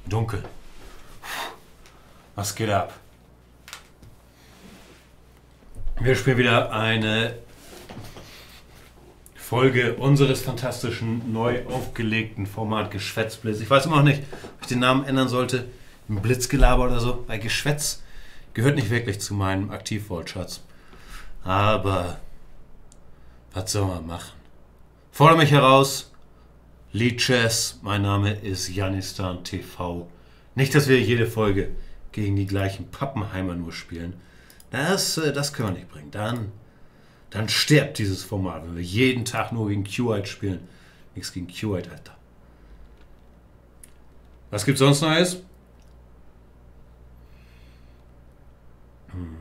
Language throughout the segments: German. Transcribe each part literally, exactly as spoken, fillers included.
Dunkel. Was geht ab? Wir spielen wieder eine Folge unseres fantastischen, neu aufgelegten Format Geschwätzblitz. Ich weiß immer noch nicht, ob ich den Namen ändern sollte. Ein Blitzgelaber oder so. Weil Geschwätz gehört nicht wirklich zu meinem Aktivwortschatz. Aber was soll man machen? Fordere mich heraus. Lichess, mein Name ist Janistan T V. Nicht, dass wir jede Folge gegen die gleichen Pappenheimer nur spielen. Das, das können wir nicht bringen. Dann, dann stirbt dieses Format, wenn wir jeden Tag nur gegen Q-Ite spielen. Nichts gegen Q-Ite, Alter. Was gibt's sonst Neues? Hm.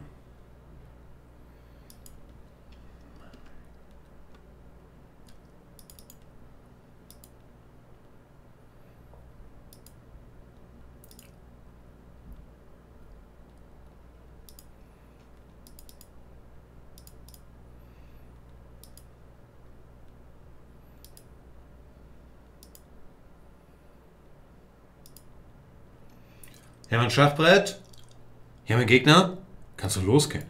Hier haben wir ein Schachbrett. Hier haben wir einen Gegner. Kannst du losgehen.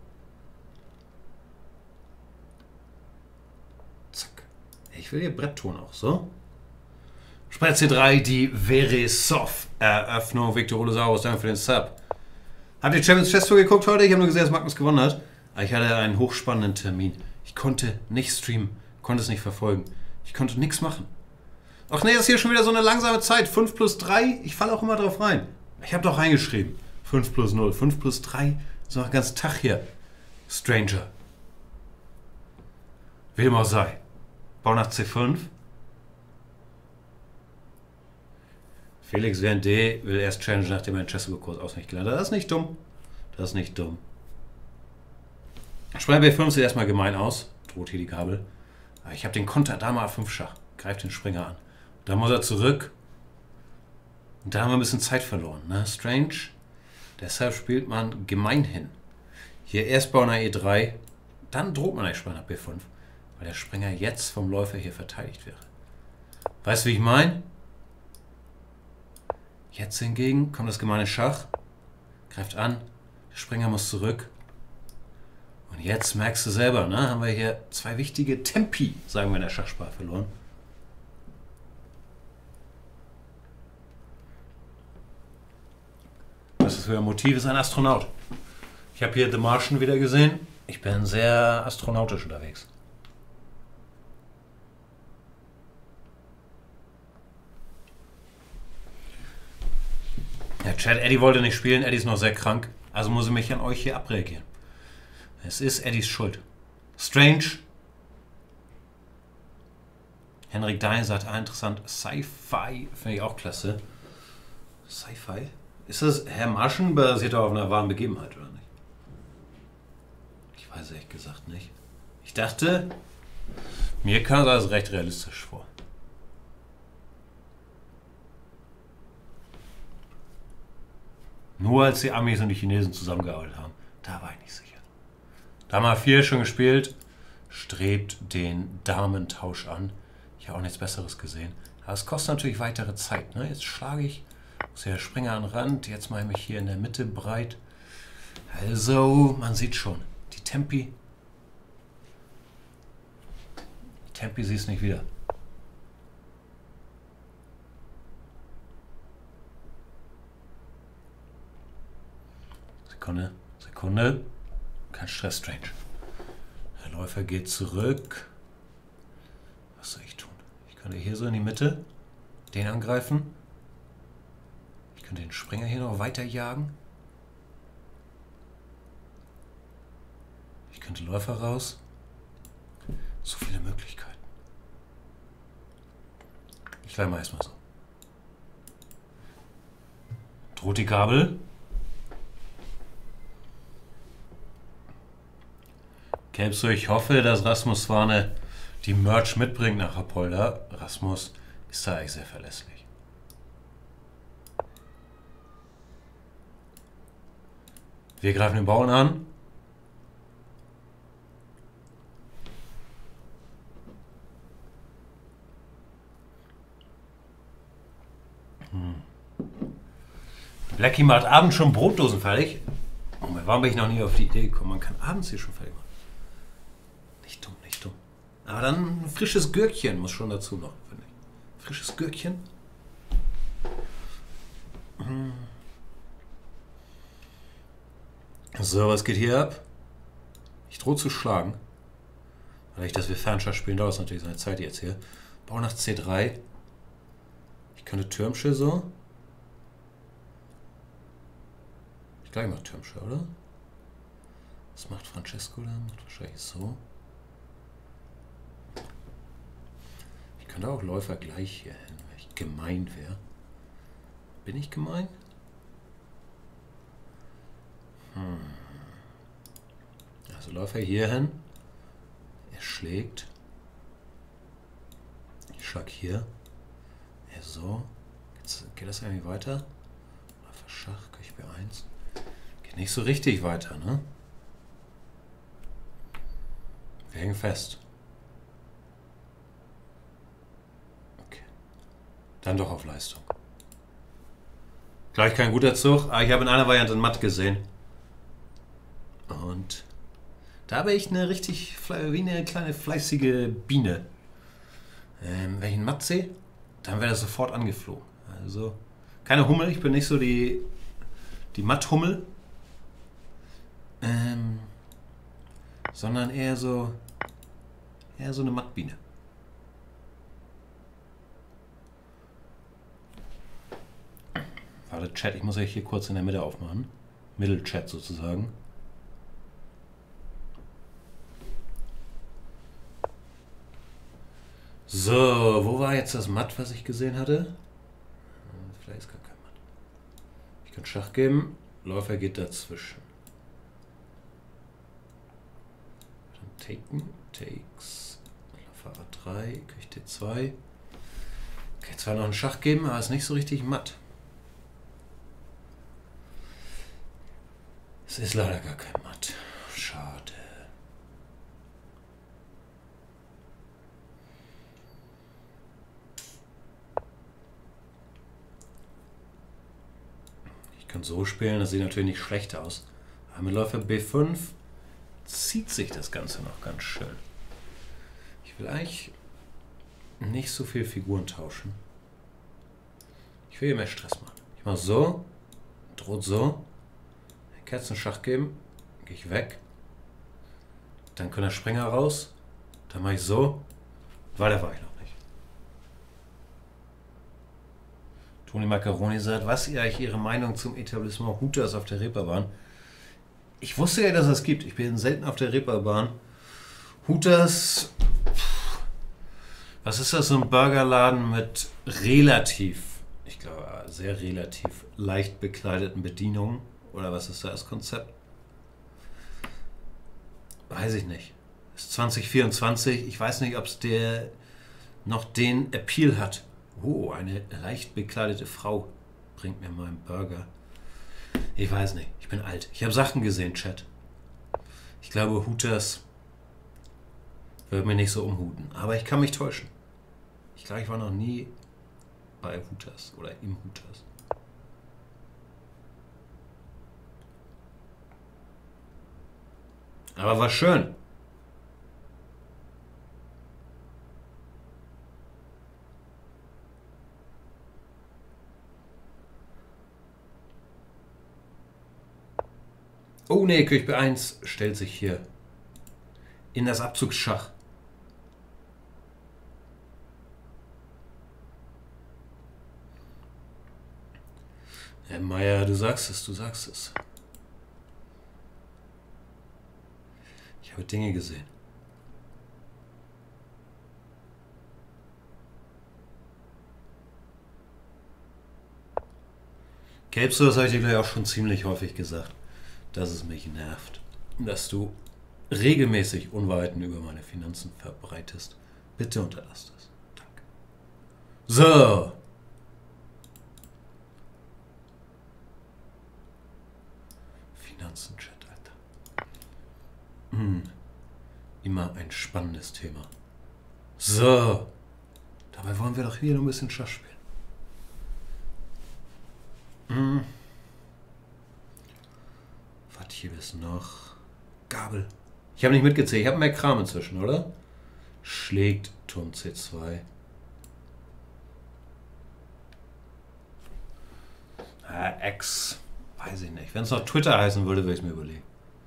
Zack. Ich will hier Brettton auch, so. Sprett C drei, die Veresov-Eröffnung. Victorolosaurus, danke für den Sub. Habt ihr Champions Chess Tour geguckt heute? Ich habe nur gesehen, dass Magnus gewonnen hat. Aber ich hatte einen hochspannenden Termin. Ich konnte nicht streamen, konnte es nicht verfolgen. Ich konnte nichts machen. Ach nee, das ist hier schon wieder so eine langsame Zeit. fünf plus drei, ich falle auch immer drauf rein. Ich habe doch reingeschrieben. fünf plus null. fünf plus drei ist noch den ganzen Tag hier. Stranger. Wie dem auch sei. Bau nach C fünf. Felix während D will erst Challenge, nachdem er den Chess-Kurs auswendig gelernt hat. Das ist nicht dumm. Das ist nicht dumm. Springer B fünf sieht erstmal gemein aus. Droht hier die Gabel. Aber ich habe den Konter. Dame A fünf Schach. Greift den Springer an. Da muss er zurück. Und da haben wir ein bisschen Zeit verloren, ne? Strange. Deshalb spielt man gemeinhin. Hier erst Bauern nach E drei, dann droht man eigentlich Springer nach B fünf, weil der Springer jetzt vom Läufer hier verteidigt wäre. Weißt du, wie ich meine? Jetzt hingegen kommt das gemeine Schach, greift an, der Springer muss zurück. Und jetzt merkst du selber, ne? Haben wir hier zwei wichtige Tempi, sagen wir in der Schachsprache, verloren. Was ist für ein Motiv? Ist ein Astronaut. Ich habe hier The Martian wieder gesehen. Ich bin sehr astronautisch unterwegs. Der Chat, Eddie wollte nicht spielen. Eddie ist noch sehr krank. Also muss ich mich an euch hier abreagieren. Es ist Eddies Schuld. Strange. Henrik Dein sagt, ah, interessant. Sci-Fi finde ich auch klasse. Sci-Fi? Ist das Herr Marschen basiert auf einer wahren Begebenheit, oder nicht? Ich weiß ehrlich gesagt nicht. Ich dachte, mir kam das recht realistisch vor. Nur als die Amis und die Chinesen zusammengearbeitet haben, da war ich nicht sicher. Dame A vier schon gespielt, strebt den Damentausch an. Ich habe auch nichts Besseres gesehen. Aber es kostet natürlich weitere Zeit. Ne? Jetzt schlage ich. Muss der Springer an den Rand, jetzt mache ich mich hier in der Mitte breit. Also, man sieht schon, die Tempi. Die Tempi siehst es nicht wieder. Sekunde, Sekunde. Kein Stress, Strange. Der Läufer geht zurück. Was soll ich tun? Ich könnte hier so in die Mitte den angreifen. Ich könnte den Springer hier noch weiter jagen. Ich könnte Läufer raus. So viele Möglichkeiten. Ich bleibe mal erstmal so. Droht die Gabel. Gelbso, ich hoffe, dass Rasmus Swane die Merch mitbringt nach Apolda. Rasmus ist da eigentlich sehr verlässlich. Wir greifen den Bauern an. Hm. Blackie macht abends schon Brotdosen fertig. Oh, warum bin ich noch nie auf die Idee gekommen? Man kann abends hier schon fertig machen. Nicht dumm, nicht dumm. Aber dann ein frisches Gürkchen muss schon dazu noch, finde ich. Frisches Gürkchen. So, was geht hier ab? Ich drohe zu schlagen. Weil ich, dass wir Fernschach spielen, dauert es natürlich seine Zeit jetzt hier. Bau nach C drei. Ich könnte Türmsche so. Ich glaube, ich mache Türmsche, oder? Was macht Francesco da? Macht wahrscheinlich so. Ich könnte auch Läufer gleich hier hin, wenn ich gemein wäre. Bin ich gemein? Hm. Also Läufer hier hin. Er schlägt. Ich schlag hier. Er so. Jetzt geht das irgendwie weiter? Läufer Schach, König B eins. Geht nicht so richtig weiter, ne? Wir hängen fest. Okay. Dann doch auf Leistung. Gleich kein guter Zug, aber ich habe in einer Variante matt gesehen. Und da habe ich eine richtig, wie eine kleine fleißige Biene. Ähm, wenn ich einen matt sehe, dann wäre das sofort angeflogen. Also keine Hummel, ich bin nicht so die, die Matthummel. Ähm, sondern eher so, eher so eine Mattbiene. Warte, Chat, ich muss euch hier kurz in der Mitte aufmachen. Mittelchat sozusagen. So, wo war jetzt das Matt, was ich gesehen hatte? Vielleicht ist gar kein Matt. Ich kann Schach geben, Läufer geht dazwischen. Dann taken, takes, Läufer A drei, König D zwei. Okay, zwar noch einen Schach geben, aber ist nicht so richtig matt. Es ist leider gar kein Matt. Schade. Ich kann so spielen, das sieht natürlich nicht schlecht aus. Aber mit Läufer B fünf zieht sich das Ganze noch ganz schön. Ich will eigentlich nicht so viel Figuren tauschen. Ich will hier mehr Stress machen. Ich mache so, droht so. Kerzenschach geben, gehe ich weg. Dann können der Springer raus. Dann mache ich so. Weiter war ich noch nicht. Toni Macaroni sagt, was ihr eigentlich Ihre Meinung zum Etablissement Hooters auf der Reeperbahn? Ich wusste ja, dass es gibt. Ich bin selten auf der Reeperbahn. Hooters, was ist das, so ein Burgerladen mit relativ, ich glaube, sehr relativ leicht bekleideten Bedienungen? Oder was ist da das Konzept? Weiß ich nicht. Es ist zwanzig vierundzwanzig. Ich weiß nicht, ob es der noch den Appeal hat. Oh, eine leicht bekleidete Frau bringt mir meinen Burger. Ich weiß nicht. Ich bin alt. Ich habe Sachen gesehen, Chat. Ich glaube, Hooters wird mir nicht so umhuten. Aber ich kann mich täuschen. Ich glaube, ich war noch nie bei Hooters oder im Hooters. Aber war schön. Oh ne, König B eins stellt sich hier in das Abzugsschach. Herr Meier, du sagst es, du sagst es. Ich habe Dinge gesehen. Gelbst du, das habe ich dir gleich auch schon ziemlich häufig gesagt, dass es mich nervt, dass du regelmäßig Unwahrheiten über meine Finanzen verbreitest. Bitte unterlass das. Danke. So. Finanzen, Chat, Alter. Hm. Immer ein spannendes Thema. So. Dabei wollen wir doch hier noch ein bisschen Schach spielen. Hm. Hier ist noch Gabel. Ich habe nicht mitgezählt. Ich habe mehr Kram inzwischen, oder? Schlägt Turm C zwei. Äh, X. Weiß ich nicht. Wenn es noch Twitter heißen würde, würde ich es mir überlegen.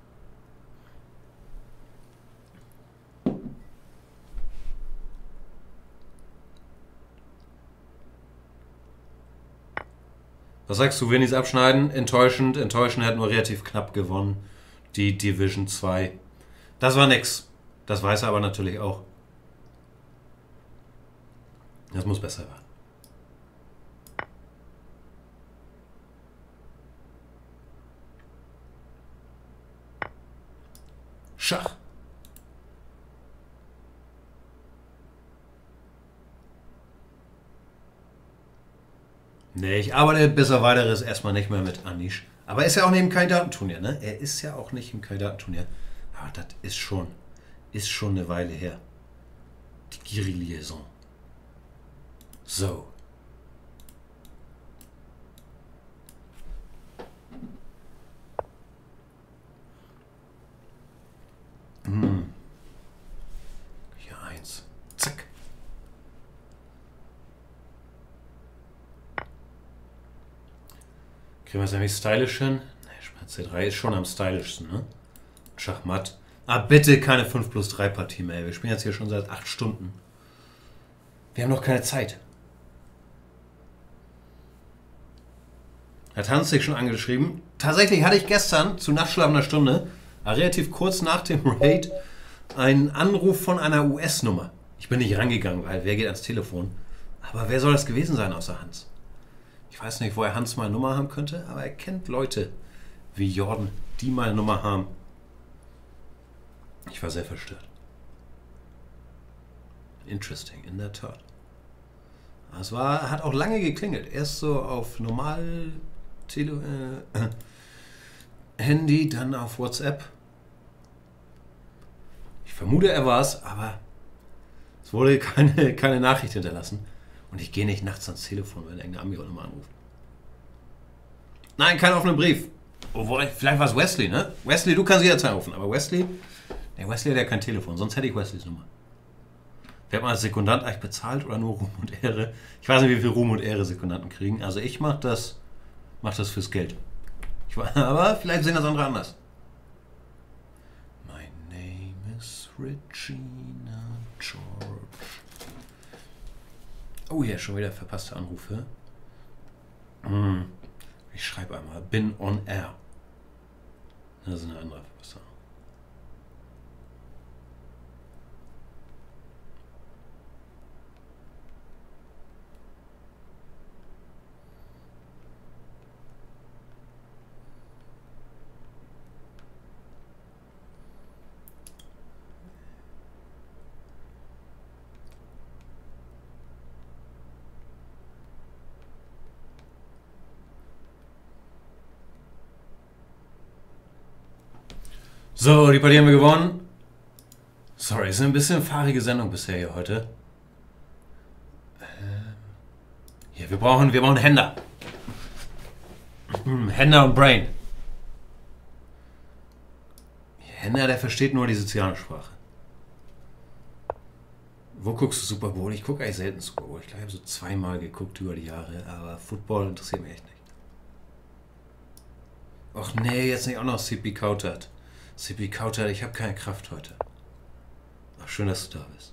Was sagst du, Winnies abschneiden? Enttäuschend. Enttäuschend, hat nur relativ knapp gewonnen. Die Division zwei. Das war nix. Das weiß er aber natürlich auch. Das muss besser werden. Schach. Nee, ich arbeite bis auf weiteres erstmal nicht mehr mit Anish. Aber er ist ja auch nicht im Kandidatenturnier, ne? Er ist ja auch nicht im Kandidatenturnier. Aber das ist schon, ist schon eine Weile her. Die Giri-Liaison. So. Hm. Hier eins. Zack. Kriegen wir es nämlich stylisch hin? Ne, Schmerz C drei ist schon am stylischsten, ne? Schachmatt. Ah, bitte keine fünf plus drei Partie mehr. Wir spielen jetzt hier schon seit acht Stunden. Wir haben noch keine Zeit. Hat Hans sich schon angeschrieben? Tatsächlich hatte ich gestern zu nachtschlafender Stunde, relativ kurz nach dem Raid, einen Anruf von einer U S-Nummer. Ich bin nicht rangegangen, weil wer geht ans Telefon? Aber wer soll das gewesen sein außer Hans? Ich weiß nicht, woher Hans meine Nummer haben könnte, aber er kennt Leute wie Jordan, die meine Nummer haben. Ich war sehr verstört. Interesting, in der Tat. Es war, hat auch lange geklingelt. Erst so auf normal Tele äh, Handy, dann auf WhatsApp. Ich vermute, er war es, aber es wurde keine, keine Nachricht hinterlassen. Und ich gehe nicht nachts ans Telefon, wenn irgendeine Ami-Nummer anruft. Nein, kein offener Brief. Obwohl, vielleicht war es Wesley, ne? Wesley, du kannst jederzeit anrufen, aber Wesley, der Wesley hat ja kein Telefon, sonst hätte ich Wesleys Nummer. Wird man als Sekundant eigentlich bezahlt oder nur Ruhm und Ehre? Ich weiß nicht, wie viel Ruhm und Ehre Sekundanten kriegen. Also ich mache das, mach das fürs Geld. Ich weiß, aber vielleicht sehen das andere anders. My name is Regina George. Oh ja, schon wieder verpasste Anrufe. Hm. Ich schreibe einmal, bin on air. Das ist eine andere Verpasste. So, die Partie haben wir gewonnen. Sorry, es ist eine bisschen fahrige Sendung bisher hier heute. Ähm, hier, wir brauchen, wir brauchen Händer. Hm, Händer und Brain. Händer, der versteht nur die soziale Sprache. Wo guckst du Super Bowl? Ich gucke eigentlich selten Super Bowl. Ich glaube, ich habe so zweimal geguckt über die Jahre, aber Football interessiert mich echt nicht. Och nee, jetzt nicht auch noch C P Coutert. C P Coutert, ich habe keine Kraft heute. Ach, schön, dass du da bist.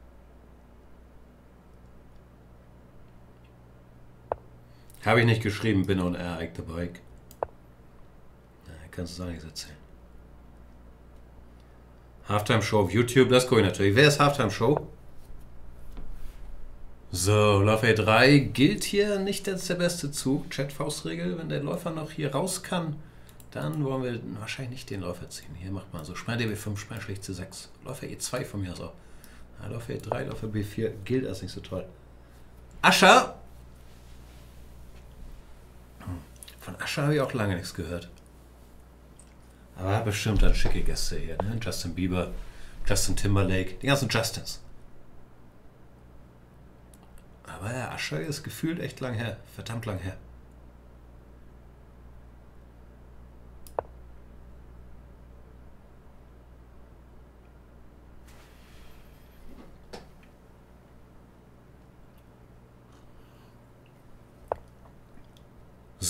Habe ich nicht geschrieben, bin on air, Ike the Bike. Na, kannst du auch nichts erzählen. Halftime Show auf YouTube, das gucke ich natürlich. Wer ist Halftime Show? So, Läufer drei gilt hier nicht als der beste Zug. Chat-Faustregel, wenn der Läufer noch hier raus kann, dann wollen wir wahrscheinlich nicht den Läufer ziehen. Hier macht man so Sperr D B fünf, Sperr schlicht C sechs. Läufer E zwei von mir aus auch. Ja, Läufer E drei, Läufer B vier gilt als nicht so toll. Ascher! Von Ascher habe ich auch lange nichts gehört. Aber er hat bestimmt dann schicke Gäste hier. Ne? Justin Bieber, Justin Timberlake, die ganzen Justins. Aber der Ascher ist gefühlt echt lang her. Verdammt lang her.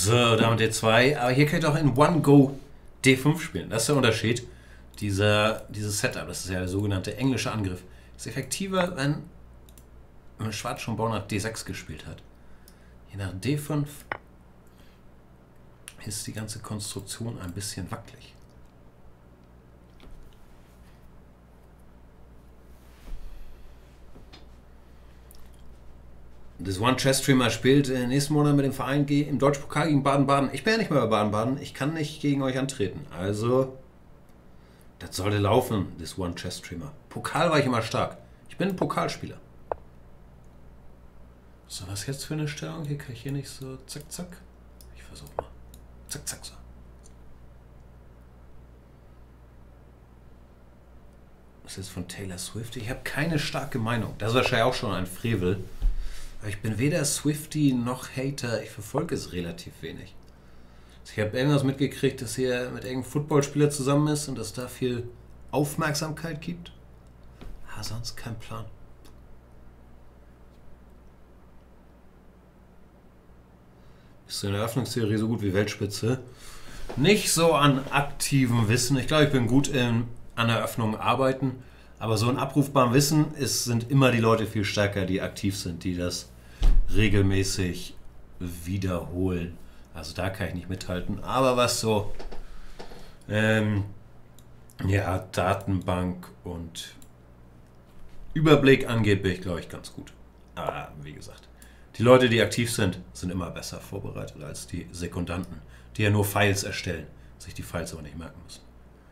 So, damit D zwei. Aber hier könnt ihr auch in One Go D fünf spielen. Das ist der Unterschied. Dieser, dieses Setup, das ist ja der sogenannte englische Angriff, ist effektiver, wenn, wenn Schwarz schon Bauern nach D sechs gespielt hat. Hier nach D fünf ist die ganze Konstruktion ein bisschen wackelig. Das One Chess Streamer spielt äh, nächsten Monat mit dem Verein G im Deutschpokal gegen Baden-Baden. Ich bin ja nicht mehr bei Baden-Baden. Ich kann nicht gegen euch antreten. Also, das sollte laufen, das One Chess Streamer. Pokal war ich immer stark. Ich bin ein Pokalspieler. So, was jetzt für eine Stellung? Hier kann ich hier nicht so zack, zack. Ich versuche mal. Zack, zack, so. Das ist von Taylor Swift. Ich habe keine starke Meinung. Das ist wahrscheinlich auch schon ein Frevel. Aber ich bin weder Swiftie noch Hater. Ich verfolge es relativ wenig. Ich habe irgendwas mitgekriegt, dass hier mit irgendeinem Footballspieler zusammen ist und dass da viel Aufmerksamkeit gibt. Ah, sonst kein Plan. Ist in der Eröffnungstheorie so gut wie Weltspitze. Nicht so an aktivem Wissen. Ich glaube, ich bin gut in, an Eröffnungen arbeiten. Aber so in abrufbarem Wissen ist, sind immer die Leute viel stärker, die aktiv sind, die das regelmäßig wiederholen. Also da kann ich nicht mithalten. Aber was so ähm, ja, Datenbank und Überblick angeht, bin ich, glaube ich, ganz gut. Aber wie gesagt, die Leute, die aktiv sind, sind immer besser vorbereitet als die Sekundanten, die ja nur Files erstellen, sich die Files aber nicht merken müssen.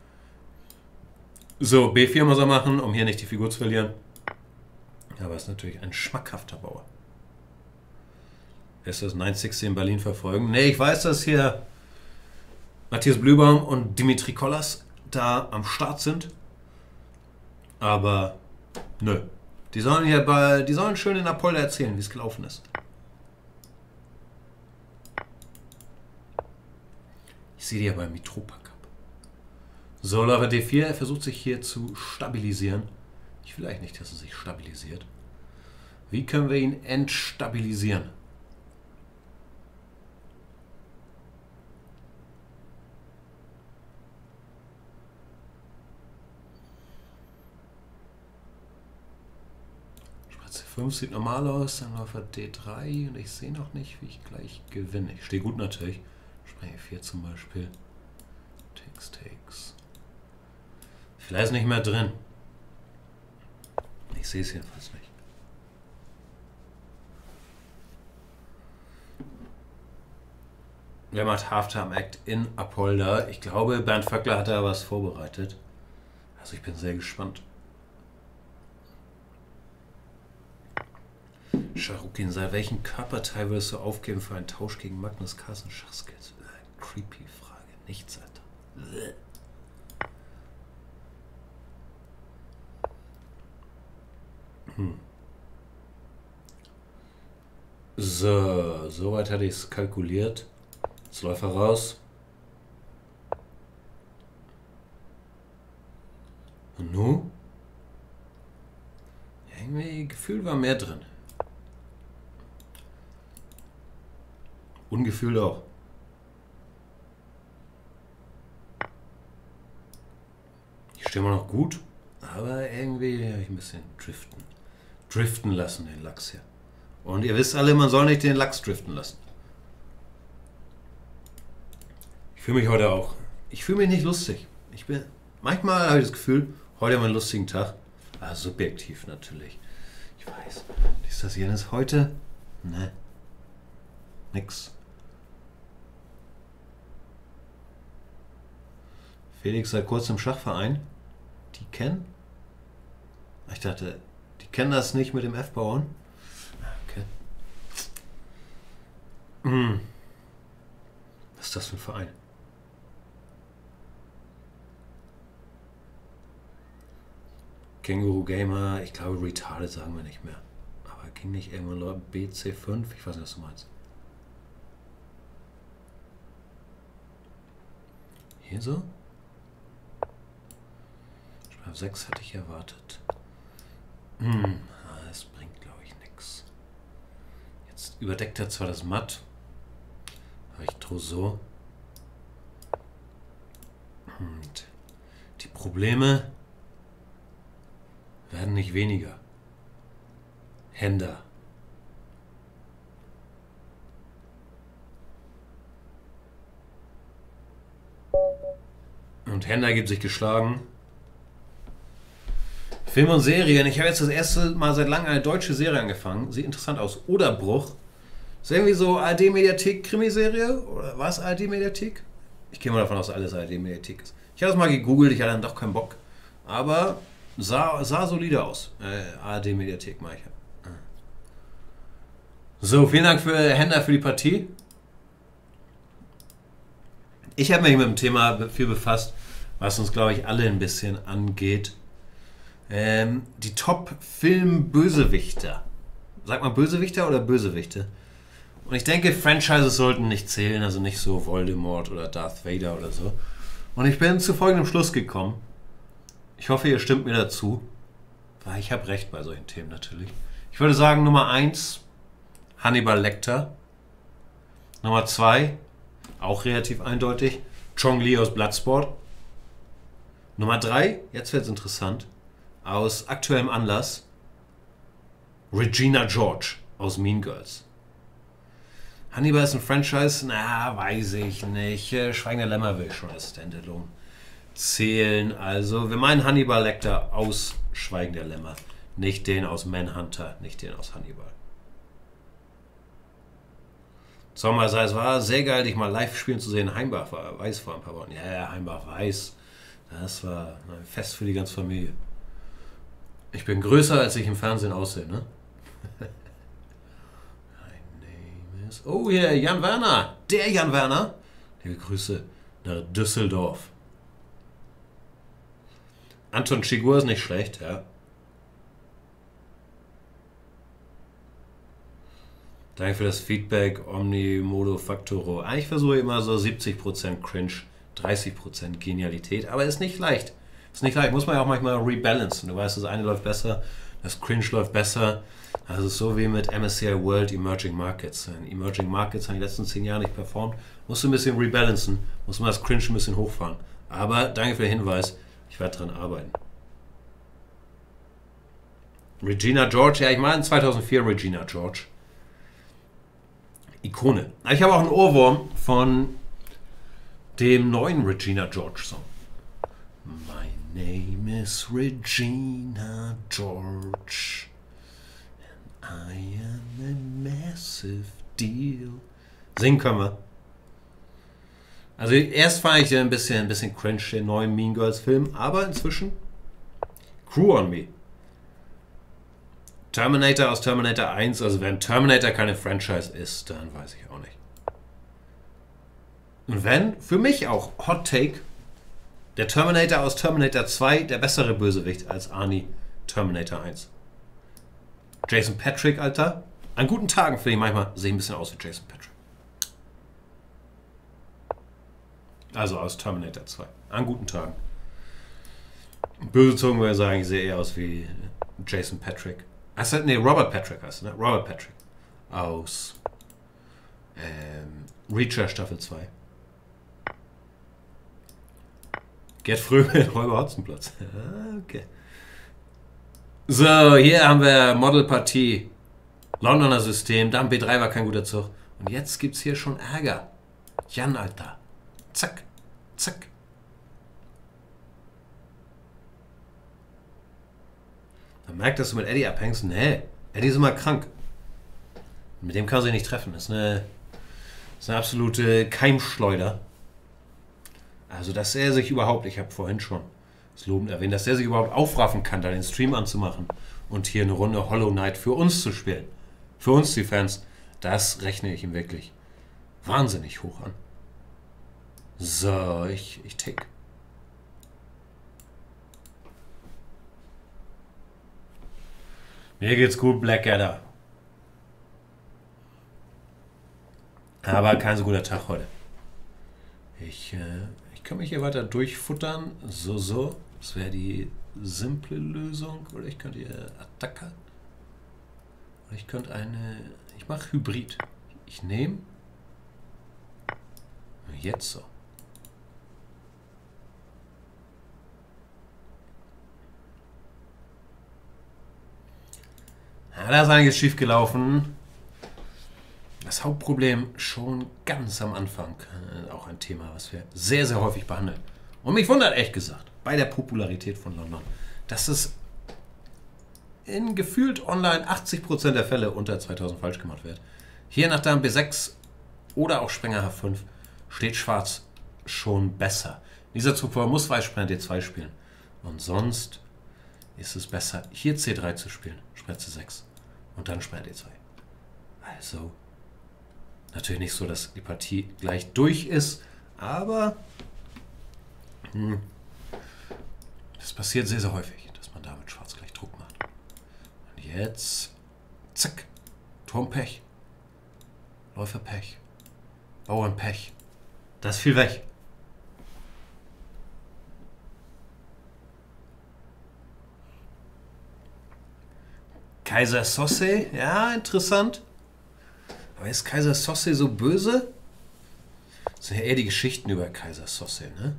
So, B vier muss er machen, um hier nicht die Figur zu verlieren. Aber ist natürlich ein schmackhafter Bauer. Ist das neun sechzig in Berlin verfolgen? Ne, ich weiß, dass hier Matthias Blübaum und Dimitri Kollas da am Start sind. Aber nö. Die sollen hier bei, die sollen schön in Apolda erzählen, wie es gelaufen ist. Ich sehe die ja beim Mitropa Cup. So, Läufer D vier, er versucht sich hier zu stabilisieren. Ich will eigentlich nicht, dass er sich stabilisiert. Wie können wir ihn entstabilisieren? C fünf sieht normal aus, dann Läufer D drei und ich sehe noch nicht, wie ich gleich gewinne. Ich stehe gut natürlich. Springer E vier zum Beispiel. Takes, takes. Vielleicht ist nicht mehr drin. Ich sehe es jedenfalls nicht. Wer macht Halftime Act in Apolda? Ich glaube, Bernd Vöckler hat da was vorbereitet. Also ich bin sehr gespannt. Scharukin, seit welchen Körperteil würdest du aufgeben für einen Tausch gegen Magnus Carlsen Schachskills? Äh, creepy Frage. Nichts, Alter. Bäh. Hm. So, soweit hatte ich es kalkuliert. Jetzt Läufer raus. Und nun? Irgendwie Gefühl war mehr drin. Ungefühlt auch. Ich stehe immer noch gut, aber irgendwie habe ich ein bisschen driften. Driften lassen, den Lachs hier. Und ihr wisst alle, man soll nicht den Lachs driften lassen. Ich fühle mich heute auch. Ich fühle mich nicht lustig. Ich bin, manchmal habe ich das Gefühl, heute haben wir einen lustigen Tag. Ah, subjektiv natürlich. Ich weiß. Ist das jenes heute? Ne. Nix. Felix seit kurzem im Schachverein. Die kennen? Ich dachte, die kennen das nicht mit dem F-Bauern. Okay. Hm. Was ist das für ein Verein? Känguru Gamer, ich glaube retarded sagen wir nicht mehr. Aber ging nicht irgendwann Leute B C fünf? Ich weiß nicht, was du meinst. Hier so? Auf sechs hatte ich erwartet. Hm, das bringt, glaube ich, nichts. Jetzt überdeckt er zwar das Matt, aber ich Trousseau. Und die Probleme werden nicht weniger. Hender. Und Hender gibt sich geschlagen. Film und Serien. Ich habe jetzt das erste Mal seit langem eine deutsche Serie angefangen. Sieht interessant aus. Oderbruch. Ist irgendwie so A R D-Mediathek-Krimiserie? Oder war es A R D-Mediathek? Ich gehe mal davon aus, dass alles A R D-Mediathek ist. Ich habe das mal gegoogelt, ich hatte dann doch keinen Bock. Aber sah, sah solide aus. Äh, A R D-Mediathek mache ich. So, vielen Dank für Hender für die Partie. Ich habe mich mit dem Thema viel befasst, was uns, glaube ich, alle ein bisschen angeht. Ähm, die Top-Film-Bösewichter. Sagt man Bösewichter oder Bösewichte? Und ich denke, Franchises sollten nicht zählen, also nicht so Voldemort oder Darth Vader oder so. Und ich bin zu folgendem Schluss gekommen. Ich hoffe, ihr stimmt mir dazu. Weil ich habe recht bei solchen Themen natürlich. Ich würde sagen, Nummer eins, Hannibal Lecter. Nummer zwei, auch relativ eindeutig, Chong Li aus Bloodsport. Nummer drei, jetzt wird es interessant, aus aktuellem Anlass, Regina George aus Mean Girls. Hannibal ist ein Franchise? Na, weiß ich nicht. Schweigen der Lämmer will schon als Standalone zählen. Also, wir meinen Hannibal Lecter aus Schweigen der Lämmer. Nicht den aus Manhunter, nicht den aus Hannibal. Sommer sei es war sehr geil, dich mal live spielen zu sehen. Heimbach war weiß vor ein paar Wochen. Ja, ja, Heimbach weiß. Das war ein Fest für die ganze Familie. Ich bin größer, als ich im Fernsehen aussehe, ne? Oh ja, yeah, Jan Werner. Der Jan Werner. Liebe Grüße nach Düsseldorf. Anton Chigurh ist nicht schlecht, ja. Danke für das Feedback. Omni Modo Factoro. Eigentlich versuche ich immer so siebzig Prozent Cringe, dreißig Prozent Genialität. Aber ist nicht leicht. Ist nicht leicht. Muss man ja auch manchmal rebalancen. Du weißt, das eine läuft besser, das Cringe läuft besser. Also so wie mit M S C I World Emerging Markets. In Emerging Markets haben die letzten zehn Jahre nicht performt. Musst du ein bisschen rebalancen. Muss man das Cringe ein bisschen hochfahren. Aber danke für den Hinweis. Ich werde dran arbeiten. Regina George. Ja, ich meine zweitausendvier Regina George. Ikone. Ich habe auch einen Ohrwurm von dem neuen Regina George Song. My name is Regina George. I am a massive deal. Singen können wir. Also erst fand ich ein bisschen, ein bisschen cringe, den neuen Mean Girls Film, aber inzwischen Crew on Me. Terminator aus Terminator eins, also wenn Terminator keine Franchise ist, dann weiß ich auch nicht. Und wenn, für mich auch, Hot Take, der Terminator aus Terminator zwei, der bessere Bösewicht als Arnie Terminator eins. Jason Patrick, Alter. An guten Tagen finde ich manchmal, sehe ich ein bisschen aus wie Jason Patrick. Also aus Terminator zwei. An guten Tagen. Böse Zungen würde sagen, ich sehe eher aus wie Jason Patrick. Achso, nee, Robert Patrick heißt ne? Robert Patrick. Aus ähm, Reacher Staffel zwei. Gerd Fröbe, Räuber Hotzenplotz. Okay. So, hier haben wir Modelpartie. Londoner System. Da B drei war kein guter Zug. Und jetzt gibt's hier schon Ärger. Jan, Alter. Zack. Zack. Man merkt, dass du mit Eddie abhängst. Nee, Eddie ist immer krank. Mit dem kann man sich nicht treffen. Das ist eine, das ist eine absolute Keimschleuder. Also, dass er sich überhaupt, ich habe vorhin schon das lobend erwähnt, dass er sich überhaupt aufraffen kann, da den Stream anzumachen und hier eine Runde Hollow Knight für uns zu spielen. Für uns, die Fans. Das rechne ich ihm wirklich wahnsinnig hoch an. So, ich, ich tick. Mir geht's gut, Blackadder. Aber kein so guter Tag heute. Ich, äh, ich kann mich hier weiter durchfuttern. So, so. Das wäre die simple Lösung. Oder ich könnte hier Attacke. Oder ich könnte eine... Ich mache Hybrid. Ich nehme jetzt so? Ja, da ist einiges schief gelaufen. Das Hauptproblem schon ganz am Anfang. Äh, auch ein Thema, was wir sehr, sehr häufig behandeln. Und mich wundert echt gesagt, bei der Popularität von London, dass es in gefühlt online achtzig Prozent der Fälle unter zweitausend falsch gemacht wird. Hier nach Dame B sechs oder auch Springer H fünf steht Schwarz schon besser. Dieser Zug vorher muss Weiß Springer D zwei spielen. Und sonst ist es besser, hier C drei zu spielen, Springer C sechs und dann Springer D zwei. Also, natürlich nicht so, dass die Partie gleich durch ist, aber hm, das passiert sehr, sehr häufig, dass man damit Schwarz gleich Druck macht. Und jetzt, zack, Turmpech, Läuferpech, Bauernpech. Das fiel weg. Kaiser Sosse, ja, interessant. Aber ist Kaiser Sosse so böse? Das sind ja eher die Geschichten über Kaiser Sosse, ne?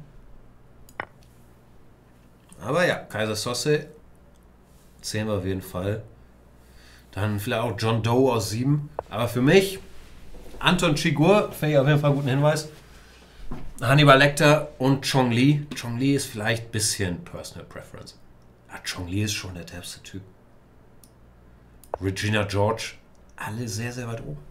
Aber ja, Kaiser Sosse zählen wir auf jeden Fall. Dann vielleicht auch John Doe aus sieben. Aber für mich, Anton Chigurh, finde ich auf jeden Fall einen guten Hinweis. Hannibal Lecter und Chong Li. Chong Li ist vielleicht ein bisschen Personal Preference. Ja, Chong Li ist schon der derbste Typ. Regina George, alle sehr, sehr weit oben.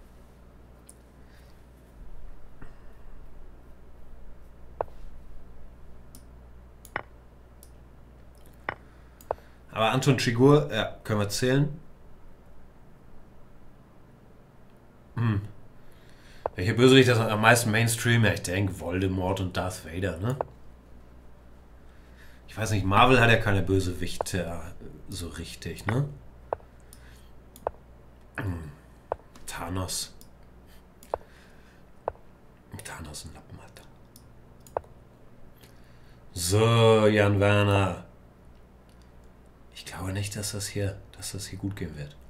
Aber Anton Chigurh, ja, können wir zählen. Hm. Welche Bösewicht ist am meisten Mainstream? Ja, ich denke Voldemort und Darth Vader, ne? Ich weiß nicht, Marvel hat ja keine Bösewichte so richtig, ne? Hm. Thanos. Thanos ein Lappen hat. So, Jan Werner. Ich glaube nicht, dass das hier, dass das hier gut gehen wird.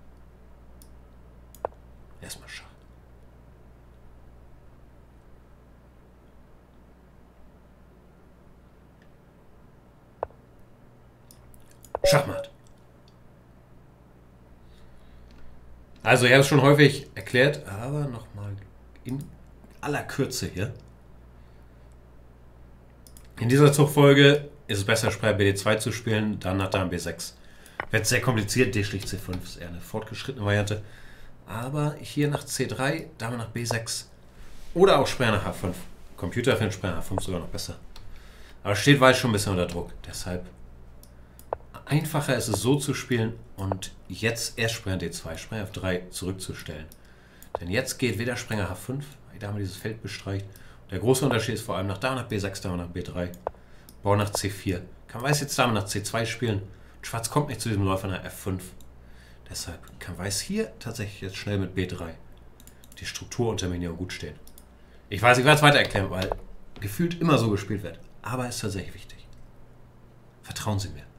Erstmal Schach. Schachmatt. Also, ich habe es schon häufig erklärt, aber nochmal in aller Kürze hier. In dieser Zugfolge ist es besser, Springer B D zwei zu spielen, dann nach Dame B sechs. Wird sehr kompliziert, D schlicht C fünf ist eher eine fortgeschrittene Variante. Aber hier nach C drei, Dame nach B sechs oder auch Springer nach H fünf. Computer findet Springer H fünf sogar noch besser. Aber steht Weiß schon ein bisschen unter Druck. Deshalb einfacher ist es so zu spielen und jetzt erst Springer D zwei, Springer F drei zurückzustellen. Denn jetzt geht weder Springer H fünf, weil die Dame dieses Feld bestreicht. Der große Unterschied ist vor allem nach Dame nach B sechs, Dame nach B drei, Bauer nach C vier. Kann Weiß jetzt Dame nach C zwei spielen. Schwarz kommt nicht zu diesem Läufer nach F fünf. Deshalb kann Weiß hier tatsächlich jetzt schnell mit B drei die Strukturunterminierung gut stehen. Ich weiß, ich werde es weiter erklären, weil gefühlt immer so gespielt wird. Aber es ist tatsächlich wichtig. Vertrauen Sie mir.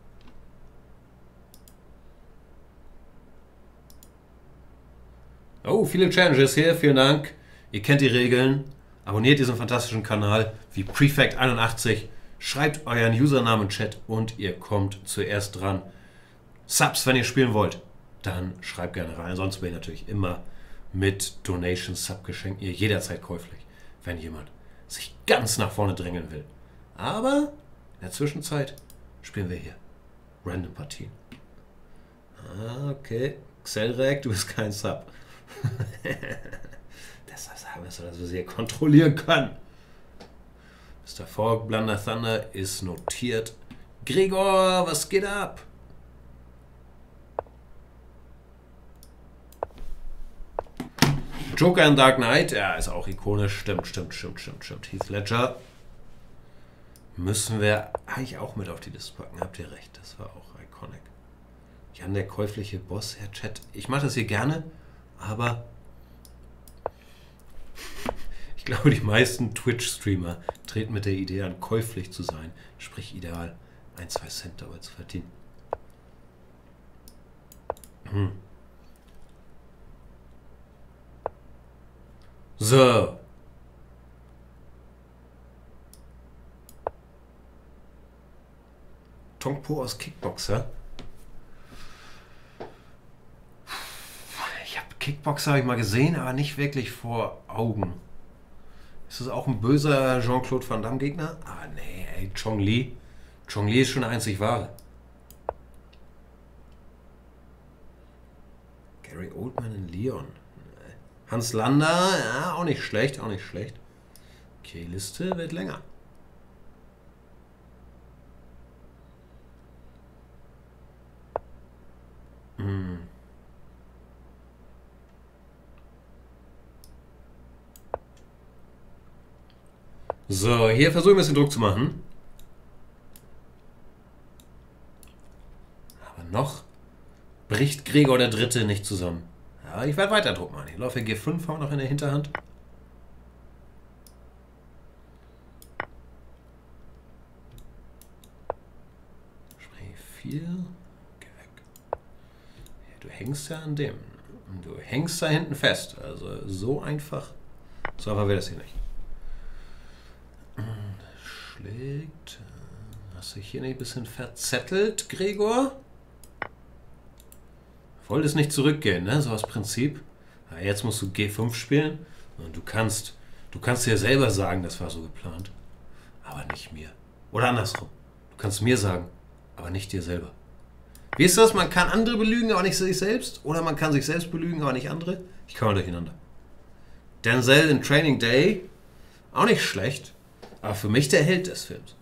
Oh, viele Challenges hier. Vielen Dank. Ihr kennt die Regeln. Abonniert diesen fantastischen Kanal wie Prefect einundachtzig. Schreibt euren Usernamen im Chat und ihr kommt zuerst dran. Subs, wenn ihr spielen wollt, dann schreibt gerne rein. Sonst bin ich natürlich immer mit Donation Sub geschenkt. Ihr jederzeit käuflich, wenn jemand sich ganz nach vorne drängeln will. Aber in der Zwischenzeit spielen wir hier Random Partien. Ah, okay. Xelrek, du bist kein Sub. Deshalb sagen wir es so, dass wir sie kontrollieren können. Mister Fork, Blunder Thunder ist notiert. Gregor, was geht ab? Joker in Dark Knight, ja, ist auch ikonisch. Stimmt, stimmt, stimmt, stimmt, stimmt. Heath Ledger müssen wir eigentlich auch mit auf die Liste packen. Habt ihr recht, das war auch iconic. Jan, der käufliche Boss, Herr Chat. Ich mache das hier gerne, aber ich glaube, die meisten Twitch-Streamer treten mit der Idee an, käuflich zu sein. Sprich, ideal ein, zwei Cent dabei zu verdienen. Hm. So. Tongpo aus Kickboxer. Ich habe Kickboxer habe ich mal gesehen, aber nicht wirklich vor Augen. Ist das auch ein böser Jean-Claude Van Damme Gegner? Ah nee, ey, Chong Li. Chong Li ist schon der einzig wahre. Gary Oldman in Leon. Hans Landa, ja, auch nicht schlecht, auch nicht schlecht. Okay, Liste wird länger. Hm. So, hier versuche ich ein bisschen Druck zu machen. Aber noch bricht Gregor der Dritte nicht zusammen. Ja, ich werde weiter Druck machen. Ich laufe G fünf auch noch in der Hinterhand. Spree vier. Geh weg. Ja, du hängst ja an dem. Du hängst da hinten fest. Also so einfach. So einfach wäre das hier nicht. Schlägt. Hast du hier nicht ein bisschen verzettelt, Gregor? Wolltest nicht zurückgehen, ne? So das Prinzip. Ja, jetzt musst du G fünf spielen und du kannst, du kannst dir selber sagen, das war so geplant. Aber nicht mir. Oder andersrum. Du kannst mir sagen, aber nicht dir selber. Wie ist das? Man kann andere belügen, aber nicht sich selbst? Oder man kann sich selbst belügen, aber nicht andere? Ich komme durcheinander. Denzel in Training Day, auch nicht schlecht, aber für mich der Held des Films.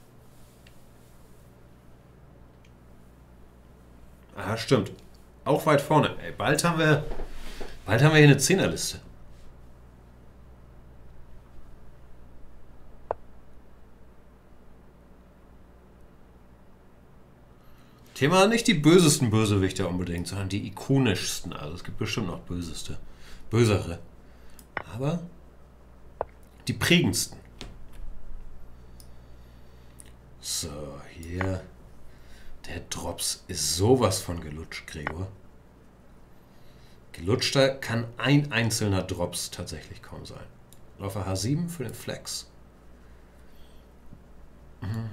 Ah, stimmt. Auch weit vorne. Ey, bald haben wir, bald haben wir hier eine Zehnerliste. Thema nicht die bösesten Bösewichter unbedingt, sondern die ikonischsten. Also es gibt bestimmt noch böseste, bösere. Aber die prägendsten. So, hier. Der Drops ist sowas von gelutscht, Gregor. Gelutschter kann ein einzelner Drops tatsächlich kaum sein. Läufer H sieben für den Flex. Mhm.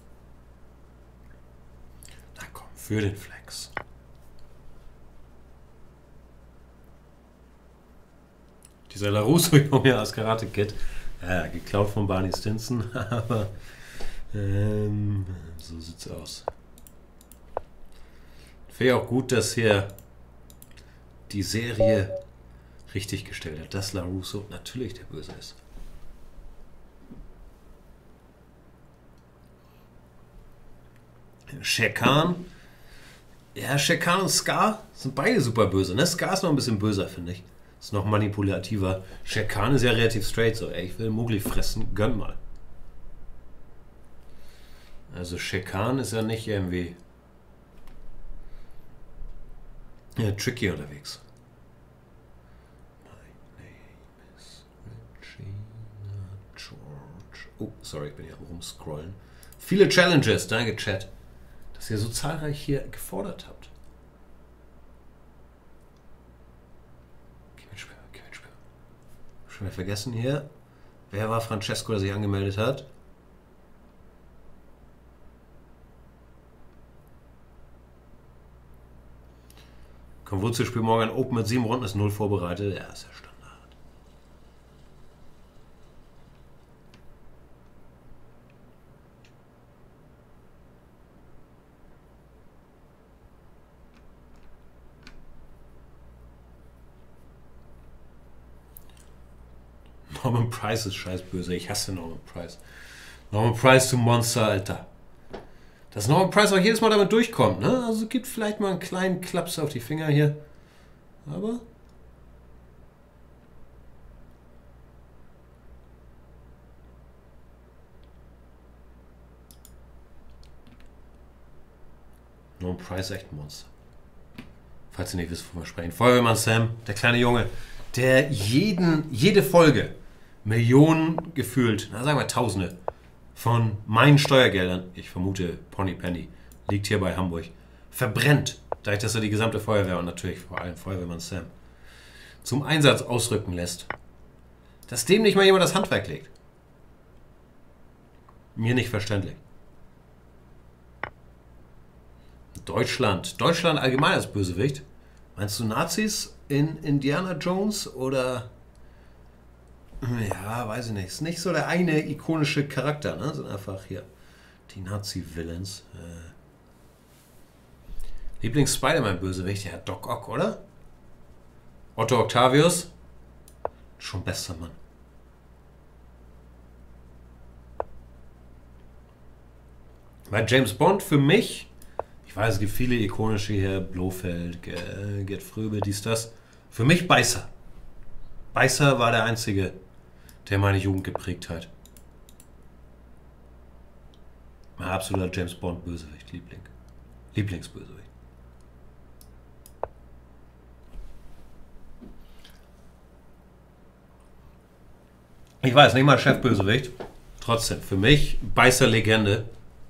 Na komm, für den Flex. Dieser LaRusso-Junge aus Karate Kid. Ja, geklaut von Barney Stinson, aber ähm, so sieht's aus. Wäre auch gut, dass hier die Serie richtig gestellt hat, dass LaRusso natürlich der Böse ist. Shere Khan. Ja, Shere Khan und Scar sind beide super böse. Ne? Scar ist noch ein bisschen böser, finde ich. Ist noch manipulativer. Shere Khan ist ja relativ straight so. Ey, ich will Mowgli fressen, gönn mal. Also Shere Khan ist ja nicht irgendwie ja, tricky unterwegs. My name is Regina George. Oh, sorry, ich bin hier am rumscrollen. Viele Challenges, danke Chat, dass ihr so zahlreich hier gefordert habt. Gewinnspiel, Gewinnspiel. Schon mal vergessen hier. Wer war Francesco, der sich angemeldet hat? Konvulsio-Spiel morgen Open mit sieben Runden, ist null vorbereitet. Ja, ist ja Standard. Norman Price ist scheiß böse. Ich hasse Norman Price. Norman Price zum Monster, Alter. Dass Norman Price auch jedes Mal damit durchkommt, ne? Also gibt vielleicht mal einen kleinen Klaps auf die Finger hier. Aber Norman Price ist echt ein Monster. Falls ihr nicht wisst, wovon wir sprechen. Feuerwehrmann Sam, der kleine Junge, der jeden, jede Folge Millionen gefühlt, na sagen wir Tausende, von meinen Steuergeldern, ich vermute Pony Penny, liegt hier bei Hamburg, verbrennt, dadurch, dass er die gesamte Feuerwehr und natürlich vor allem Feuerwehrmann Sam zum Einsatz ausrücken lässt. Dass dem nicht mal jemand das Handwerk legt. Mir nicht verständlich. Deutschland. Deutschland allgemein als Bösewicht. Meinst du Nazis in Indiana Jones oder... Ja, weiß ich nicht. Ist nicht so der eine ikonische Charakter, ne? Sind einfach hier die Nazi-Villains. Äh. Lieblings-Spider-Man-Bösewicht? Ja, Doc Ock, oder? Otto Octavius? Schon bester Mann. Bei James Bond für mich, ich weiß, es gibt viele ikonische hier, Blofeld, Gerd Fröbe, dies, das. Für mich Beißer. Beißer war der einzige, der meine Jugend geprägt hat. Mein absoluter James Bond Bösewicht, Liebling. Lieblingsbösewicht. Ich weiß, nicht mal Chefbösewicht. Trotzdem, für mich Beißer Legende.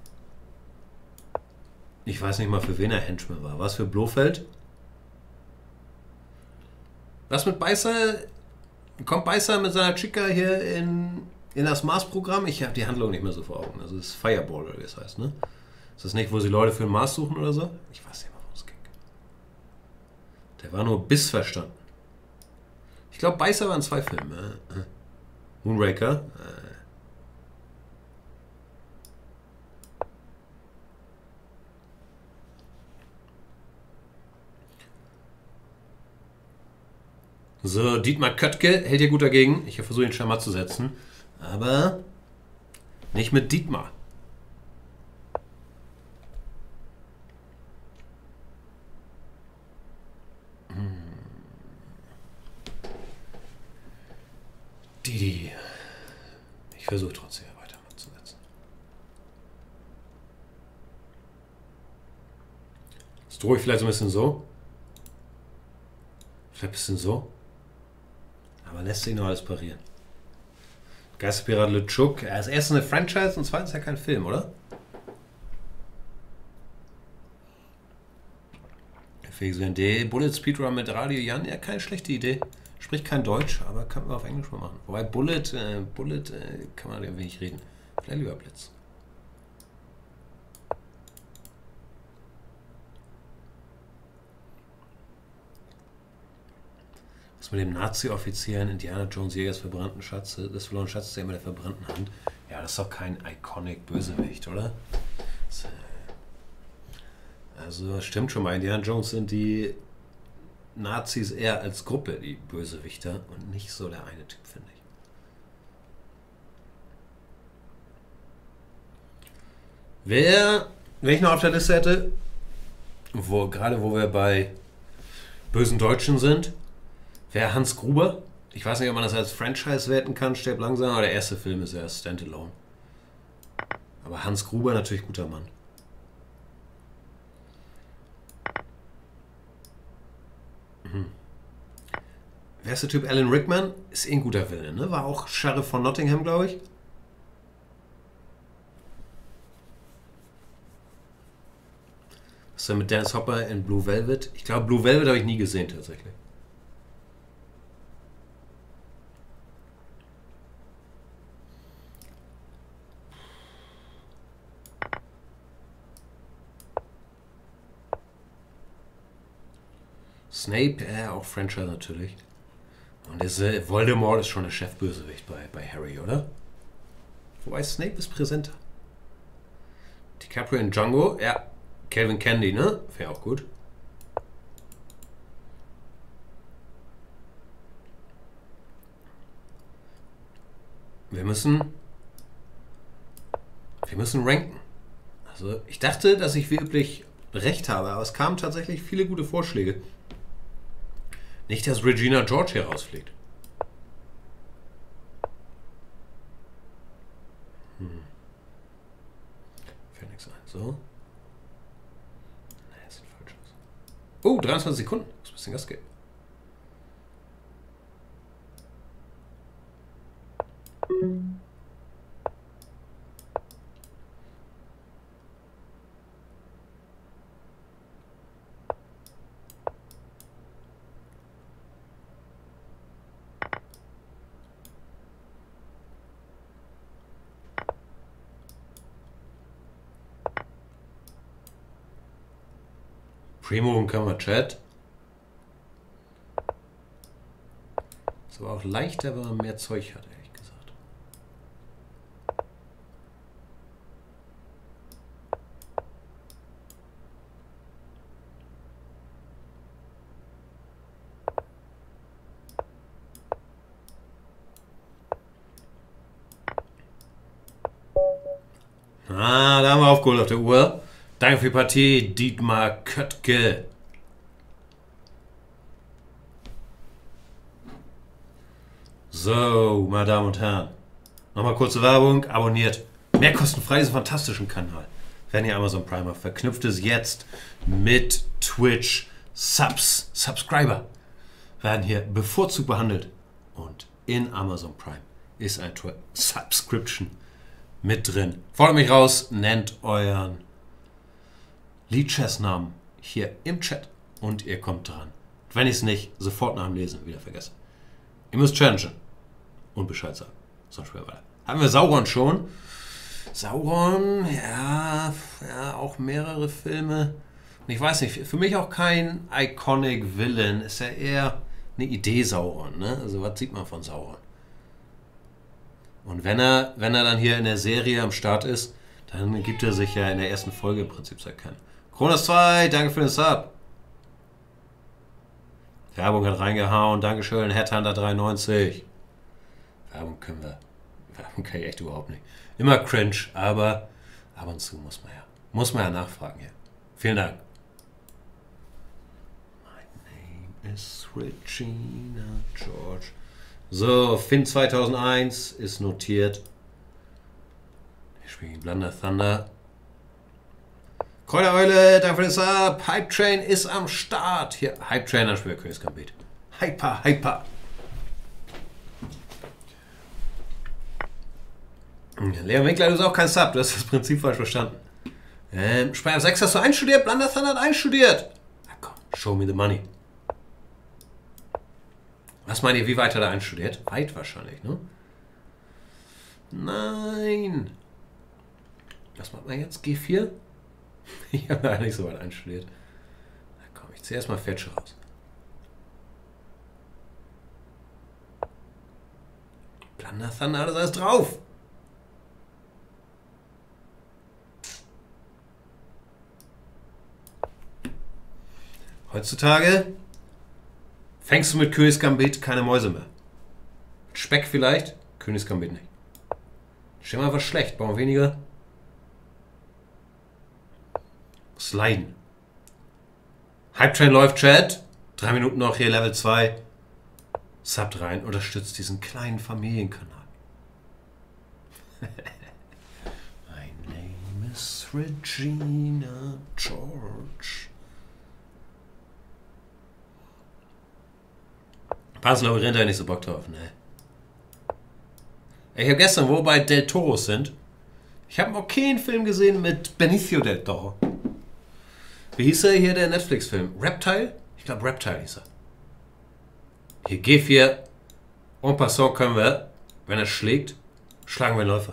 Ich weiß nicht mal, für wen er Henchman war. Was für Blofeld? Was mit Beißer? Kommt Beißer mit seiner Chica hier in, in das Mars-Programm? Ich habe die Handlung nicht mehr so vor Augen. Also das ist Fireball oder wie es heißt, ne? Ist das nicht, wo sie Leute für den Mars suchen oder so? Ich weiß nicht mehr, worum es ging. Der war nur Biss verstanden. Ich glaube, Beißer waren zwei Filme. Moonraker. So, Dietmar Köttke hält hier gut dagegen. Ich versuche ihn schon mal zu setzen. Aber nicht mit Dietmar. Hm. Didi. Ich versuche trotzdem weiter mal zu setzen. Das drohe ich vielleicht so ein bisschen so. Vielleicht ein bisschen so. Aber lässt sich noch alles parieren. Geisterpirat LeChuck. Er ist erst eine Franchise und zweitens ja kein Film, oder? Felix D. Bullet Speedrun mit Radio Jan. Ja, keine schlechte Idee. Spricht kein Deutsch, aber kann man auf Englisch mal machen. Wobei Bullet, äh, Bullet äh, kann man irgendwie nicht reden. Vielleicht lieber Blitz. Was mit dem Nazi-Offizier in Indiana Jones Jägers verbrannten Schatz, des verlorenen Schatzes der immer der verbrannten Hand. Ja, das ist doch kein iconic Bösewicht, oder? Das, äh, also, das stimmt schon mal. Indiana Jones sind die Nazis eher als Gruppe, die Bösewichter, und nicht so der eine Typ, finde ich. Wer, wenn ich noch auf der Liste hätte, wo, gerade wo wir bei bösen Deutschen sind, wäre Hans Gruber. Ich weiß nicht, ob man das als Franchise werten kann, stirbt langsam, aber der erste Film ist erst Standalone. Aber Hans Gruber natürlich guter Mann. Mhm. Wer ist der Typ? Alan Rickman? Ist eh ein guter Villain, ne? War auch Sheriff von Nottingham, glaube ich. Was ist denn mit Dennis Hopper in Blue Velvet? Ich glaube, Blue Velvet habe ich nie gesehen, tatsächlich. Snape, ja, äh, auch Franchise natürlich. Und das, äh, Voldemort ist schon der Chefbösewicht bei, bei Harry, oder? Wobei Snape ist präsenter. DiCaprio in Django, ja. Calvin Candy, ne? Wäre auch gut. Wir müssen... Wir müssen ranken. Also, ich dachte, dass ich wirklich recht habe, aber es kamen tatsächlich viele gute Vorschläge. Nicht, dass Regina George hier rausfliegt. Hm. Fällt nichts ein. So. Nee, das sieht falsch aus. Oh, dreiundzwanzig Sekunden. Muss ein bisschen Gas geben. Primo können wir Chat. Ist aber auch leichter, wenn man mehr Zeug hat, ehrlich gesagt. Ah, da haben wir aufgeholt auf der Uhr. Danke für die Partie, Dietmar Köttke. So, meine Damen und Herren. Nochmal kurze Werbung. Abonniert. Mehr kostenfrei diesen fantastischen Kanal. Wenn ihr Amazon Prime habt, verknüpft es jetzt mit Twitch. Subs, Subscriber werden hier bevorzugt behandelt. Und in Amazon Prime ist ein Subscription mit drin. Fordert mich raus, nennt euren Liedchess-Namen hier im Chat und ihr kommt dran. Wenn ich es nicht sofort nach dem Lesen wieder vergesse. Ihr müsst challengen und Bescheid sagen. Sonst schwer weiter. Haben wir Sauron schon? Sauron, ja, ja, auch mehrere Filme. Und ich weiß nicht, für mich auch kein Iconic Villain. Ist ja eher eine Idee Sauron, ne? Also was sieht man von Sauron? Und wenn er, wenn er dann hier in der Serie am Start ist, dann gibt er sich ja in der ersten Folge im Prinzip zu erkennen. Kronos zwei, danke für den Sub. Werbung hat reingehauen, dankeschön, Headhunter dreiundneunzig. Werbung können wir, Werbung kann ich echt überhaupt nicht. Immer cringe, aber ab und zu muss man ja, muss man ja nachfragen hier. Vielen Dank. My name is Regina George. So, Finn zweitausendeins ist notiert. Ich spiele gegen Blunder Thunder. Kräutereule, danke für den Sub. Hype Train ist am Start. Hier, Hype Train, dann spielt Königs Gambit. Hyper, hyper. Leon Winkler, du hast auch kein Sub. Du hast das Prinzip falsch verstanden. Ähm, Speyer sechs hast du einstudiert. Blunder Thunder hat einstudiert. Na komm, show me the money. Was meint ihr, wie weit hat er einstudiert? Weit wahrscheinlich, ne? Nein. Was macht man jetzt? G vier? Ich habe gar nicht so weit einstudiert. Na komm, ich ziehe erstmal Fetsche raus. Blunder Thunder hat das alles drauf. Heutzutage fängst du mit Königs Gambit keine Mäuse mehr. Mit Speck vielleicht, Königs Gambit nicht. Stell mal was schlecht, bauen weniger. Sliden. Hype Train läuft, Chat. Drei Minuten noch hier, Level zwei. Subt rein, unterstützt diesen kleinen Familienkanal. My name is Regina George. Pass-Labyrinth habe ich nicht so Bock drauf, ne. Ich habe gestern, wo wir bei Del Toro sind, ich habe einen okayen Film gesehen mit Benicio Del Toro. Wie hieß er hier, der Netflix-Film? Reptile? Ich glaube Reptile hieß er. Hier G vier. En passant können wir, wenn er schlägt, schlagen wir Läufer.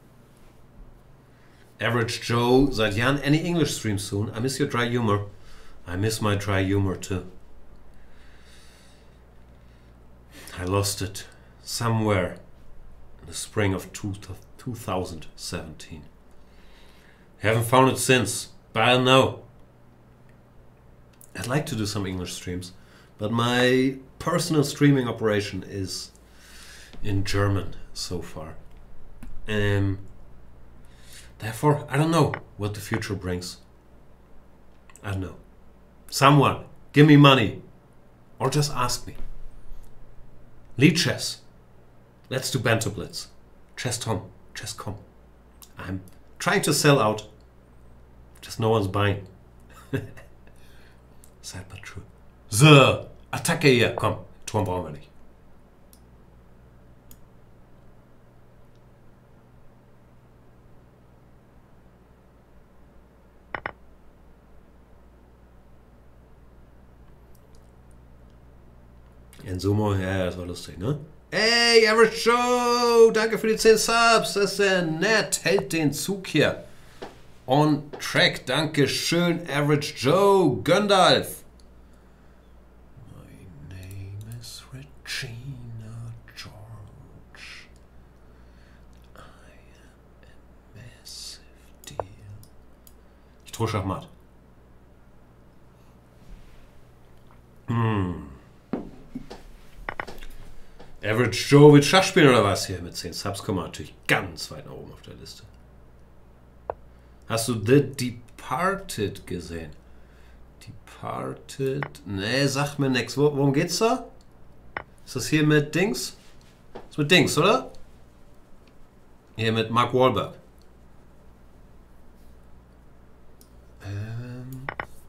Average Joe, seit Jahren any English stream soon. I miss your dry humor. I miss my dry humor too. I lost it somewhere in the spring of two thousand seventeen. Haven't found it since, but I know. I'd like to do some English streams, but my personal streaming operation is in German so far. Um, therefore, I don't know what the future brings. I don't know. Someone, give me money, or just ask me. Lead chess. Let's do Banter Blitz. Chess Tom. Chess com. I'm trying to sell out. Just no one's buying. Sad but true. So, Attacke hier. Komm, Turm brauchen wir nicht. In Sumo, ja, das war lustig, ne? Ey, Average Show! Danke für die zehn Subs! Das ist ja nett. Hält den Zug hier. On track. Dankeschön, Average Joe Gandalf. My name is Regina George. I am a massive deal. Ich drohe Schachmatt. Hm. Average Joe will Schach spielen oder was hier? Mit zehn Subs kommen wir natürlich ganz weit nach oben auf der Liste. Hast du The Departed gesehen? Departed? Nee, sag mir nix. Wo, worum geht's da? Ist das hier mit Dings? Ist mit Dings, oder? Hier mit Mark Wahlberg. Ähm.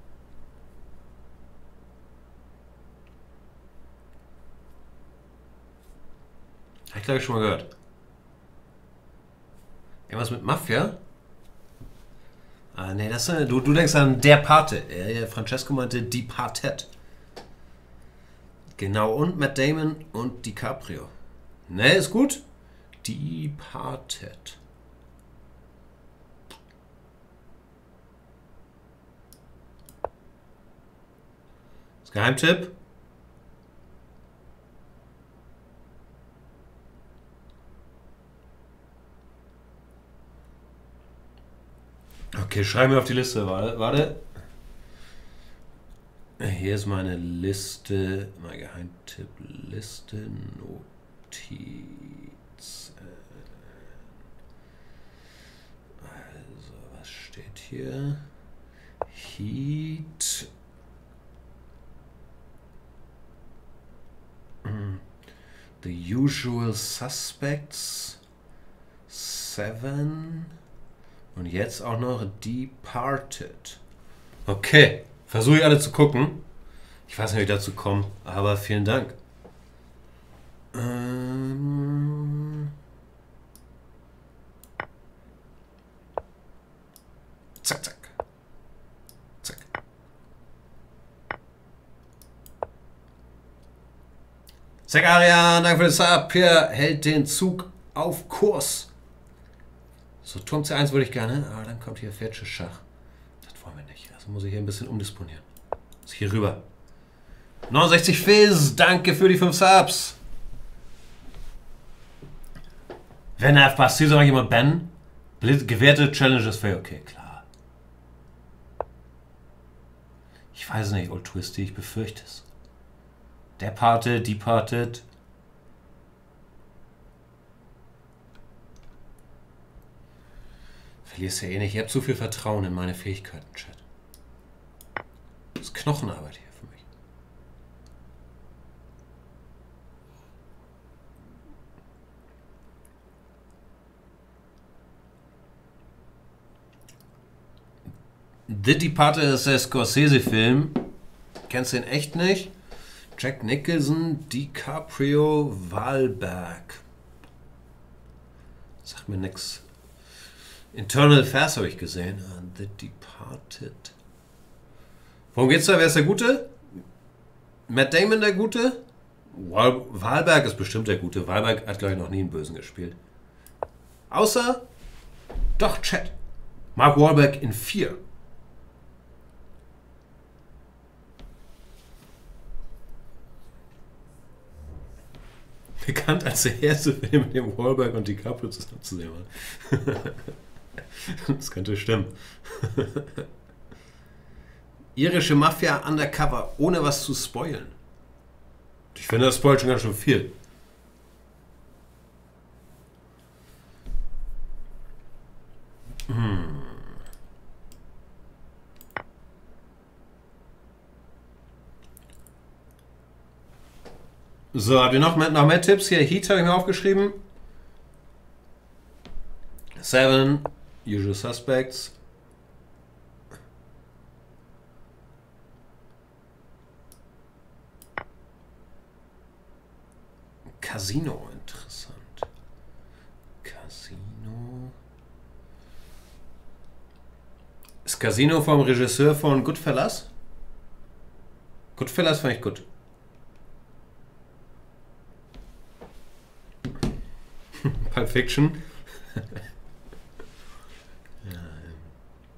Hab ich glaube ich schon mal gehört. Irgendwas mit Mafia? Ah, nee, das ist, du, du denkst an Der Pate. Ja, Francesco meinte Departed. Genau, und Matt Damon und DiCaprio. Ne, ist gut. Departed. Das Geheimtipp? Okay, schreib mir auf die Liste. Warte, warte. Hier ist meine Liste, meine Geheimtipp-Liste, Notiz. Also, was steht hier? Heat. The Usual Suspects. Seven. Und jetzt auch noch Departed. Okay, versuche ich alle zu gucken. Ich weiß nicht, wie ich dazu komme, aber vielen Dank. Ähm zack, zack. Zack. Zack, Arian, danke für das Sub. Pierre hält den Zug auf Kurs. So, Turm C eins würde ich gerne, aber dann kommt hier Fetsche Schach. Das wollen wir nicht. Also muss ich hier ein bisschen umdisponieren. Also hier rüber. neunundsechzig Fizz, danke für die fünf Subs. Wenn er passiert, soll ich jemand bannen? Gewährte Challenges fair, okay, klar. Ich weiß nicht, Old Twisty, ich befürchte es. Der Pate, Departed. Verlierst ja eh nicht. Ihr habt zu viel Vertrauen in meine Fähigkeiten, Chat. Das ist Knochenarbeit hier für mich. The Departed ist der Scorsese-Film. Kennst du den echt nicht? Jack Nicholson, DiCaprio, Wahlberg. Sagt mir nix. Internal Affairs habe ich gesehen. The Departed. Worum geht's da? Wer ist der Gute? Matt Damon der Gute? Wahl Wahlberg ist bestimmt der Gute. Wahlberg hat, glaube ich, noch nie einen Bösen gespielt. Außer... Doch, Chat. Mark Wahlberg in vier. Bekannt als der erste Film, in dem Wahlberg und DiCaprio zusammen zu sehen waren. Das könnte stimmen. Irische Mafia undercover, ohne was zu spoilen. Ich finde, das spoilt schon ganz schön viel. Hm. So, habt ihr noch mehr, noch mehr Tipps? Hier, Heat habe ich mir aufgeschrieben. Seven, Usual Suspects. Casino, interessant. Casino. Ist Casino vom Regisseur von Goodfellas? Goodfellas fand ich gut. Pulp Fiction. Ja.